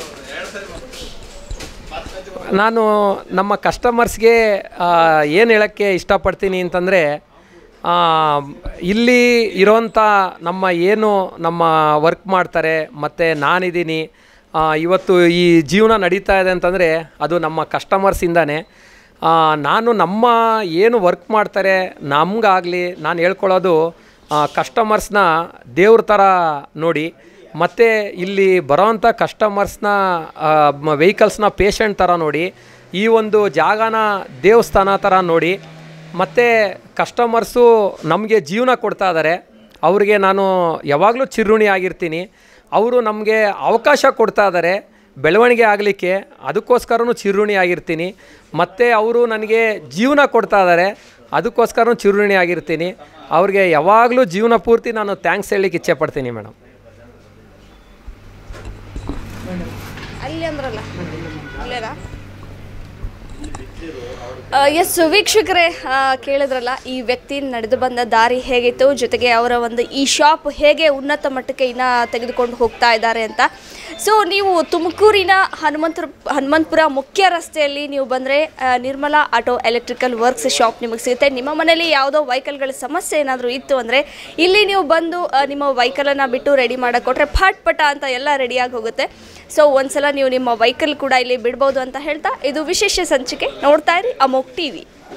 ನಾನು ನಮ್ಮ ಕಸ್ಟಮರ್ಸ್ಗೆ ಏನು ಹೇಳೋಕ್ಕೆ ಇಷ್ಟಪಡ್ತೀನಿ ಅಂತಂದರೆ, ಇಲ್ಲಿ ಇರೋಂಥ ನಮ್ಮ ಏನು ನಮ್ಮ ವರ್ಕ್ ಮಾಡ್ತಾರೆ ಮತ್ತು ನಾನಿದ್ದೀನಿ, ಇವತ್ತು ಈ ಜೀವನ ನಡೀತಾ ಇದೆ ಅಂತಂದರೆ ಅದು ನಮ್ಮ ಕಸ್ಟಮರ್ಸಿಂದನೇ. ನಾನು ನಮ್ಮ ಏನು ವರ್ಕ್ ಮಾಡ್ತಾರೆ ನಮಗಾಗಲಿ ನಾನು ಹೇಳ್ಕೊಳ್ಳೋದು, ಕಸ್ಟಮರ್ಸ್ನ ದೇವ್ರ ಥರ ನೋಡಿ, ಮತ್ತು ಇಲ್ಲಿ ಬರೋವಂಥ ಕಸ್ಟಮರ್ಸ್ನ ವೆಹಿಕಲ್ಸ್ನ ಪೇಷಂಟ್ ಥರ ನೋಡಿ, ಈ ಒಂದು ಜಾಗನ ದೇವಸ್ಥಾನ ಥರ ನೋಡಿ. ಮತ್ತು ಕಸ್ಟಮರ್ಸು ನಮಗೆ ಜೀವನ ಕೊಡ್ತಾ ಇದ್ದಾರೆ, ಅವ್ರಿಗೆ ನಾನು ಯಾವಾಗಲೂ ಚಿರುಣಿ ಆಗಿರ್ತೀನಿ. ಅವರು ನಮಗೆ ಅವಕಾಶ ಕೊಡ್ತಾ ಇದ್ದಾರೆ ಬೆಳವಣಿಗೆ ಆಗಲಿಕ್ಕೆ, ಅದಕ್ಕೋಸ್ಕರನೂ ಚಿರುಣಿ ಆಗಿರ್ತೀನಿ. ಮತ್ತು ಅವರು ನನಗೆ ಜೀವನ ಕೊಡ್ತಾ ಇದ್ದಾರೆ, ಅದಕ್ಕೋಸ್ಕರನೂ ಚಿರುಣಿ ಆಗಿರ್ತೀನಿ. ಅವ್ರಿಗೆ ಯಾವಾಗಲೂ ಜೀವನ ಪೂರ್ತಿ ನಾನು ಥ್ಯಾಂಕ್ಸ್ ಹೇಳಲಿಕ್ಕೆ ಇಚ್ಛೆ ಪಡ್ತೀನಿ ಮೇಡಮ್. ಅಲ್ಲಿ ಅಂದ್ರಲ್ಲ ಅಲ್ಲೇನಾ? ಎಸ್ ವೀಕ್ಷಕರೇ, ಕೇಳಿದ್ರಲ್ಲ ಈ ವ್ಯಕ್ತಿ ನಡೆದು ಬಂದ ದಾರಿ ಹೇಗಿತ್ತು, ಜೊತೆಗೆ ಅವರ ಒಂದು ಈ ಶಾಪ್ ಹೇಗೆ ಉನ್ನತ ಮಟ್ಟಕ್ಕೆ ಇನ್ನು ತೆಗೆದುಕೊಂಡು ಹೋಗ್ತಾ ಇದ್ದಾರೆ ಅಂತ. ಸೊ ನೀವು ತುಮಕೂರಿನ ಹನುಮಂತ ಹನುಮಂತಪುರ ಮುಖ್ಯ ರಸ್ತೆಯಲ್ಲಿ ನೀವು ಬಂದರೆ Nirmala auto electrical works shop ನಿಮಗೆ ಸಿಗುತ್ತೆ. ನಿಮ್ಮ ಮನೇಲಿ ಯಾವುದೋ ವೆಹಿಕಲ್ಗಳ ಸಮಸ್ಯೆ ಏನಾದರೂ ಇತ್ತು ಅಂದರೆ ಇಲ್ಲಿ ನೀವು ಬಂದು ನಿಮ್ಮ ವೆಹಿಕಲನ್ನು ಬಿಟ್ಟು ರೆಡಿ ಮಾಡೋಕೆ ಕೊಟ್ಟರೆ ಫಟ್ ಪಟ ಅಂತ ಎಲ್ಲ ರೆಡಿಯಾಗಿ ಹೋಗುತ್ತೆ. ಸೊ ಒಂದ್ಸಲ ನೀವು ನಿಮ್ಮ ವೆಹಿಕಲ್ ಕೂಡ ಇಲ್ಲಿ ಬಿಡ್ಬೋದು ಅಂತ ಹೇಳ್ತಾ, ಇದು ವಿಶೇಷ ಸಂಚಿಕೆ. ನೋಡ್ತಾ ಇರಿ ಅಮೋಕ್ ಟಿವಿ.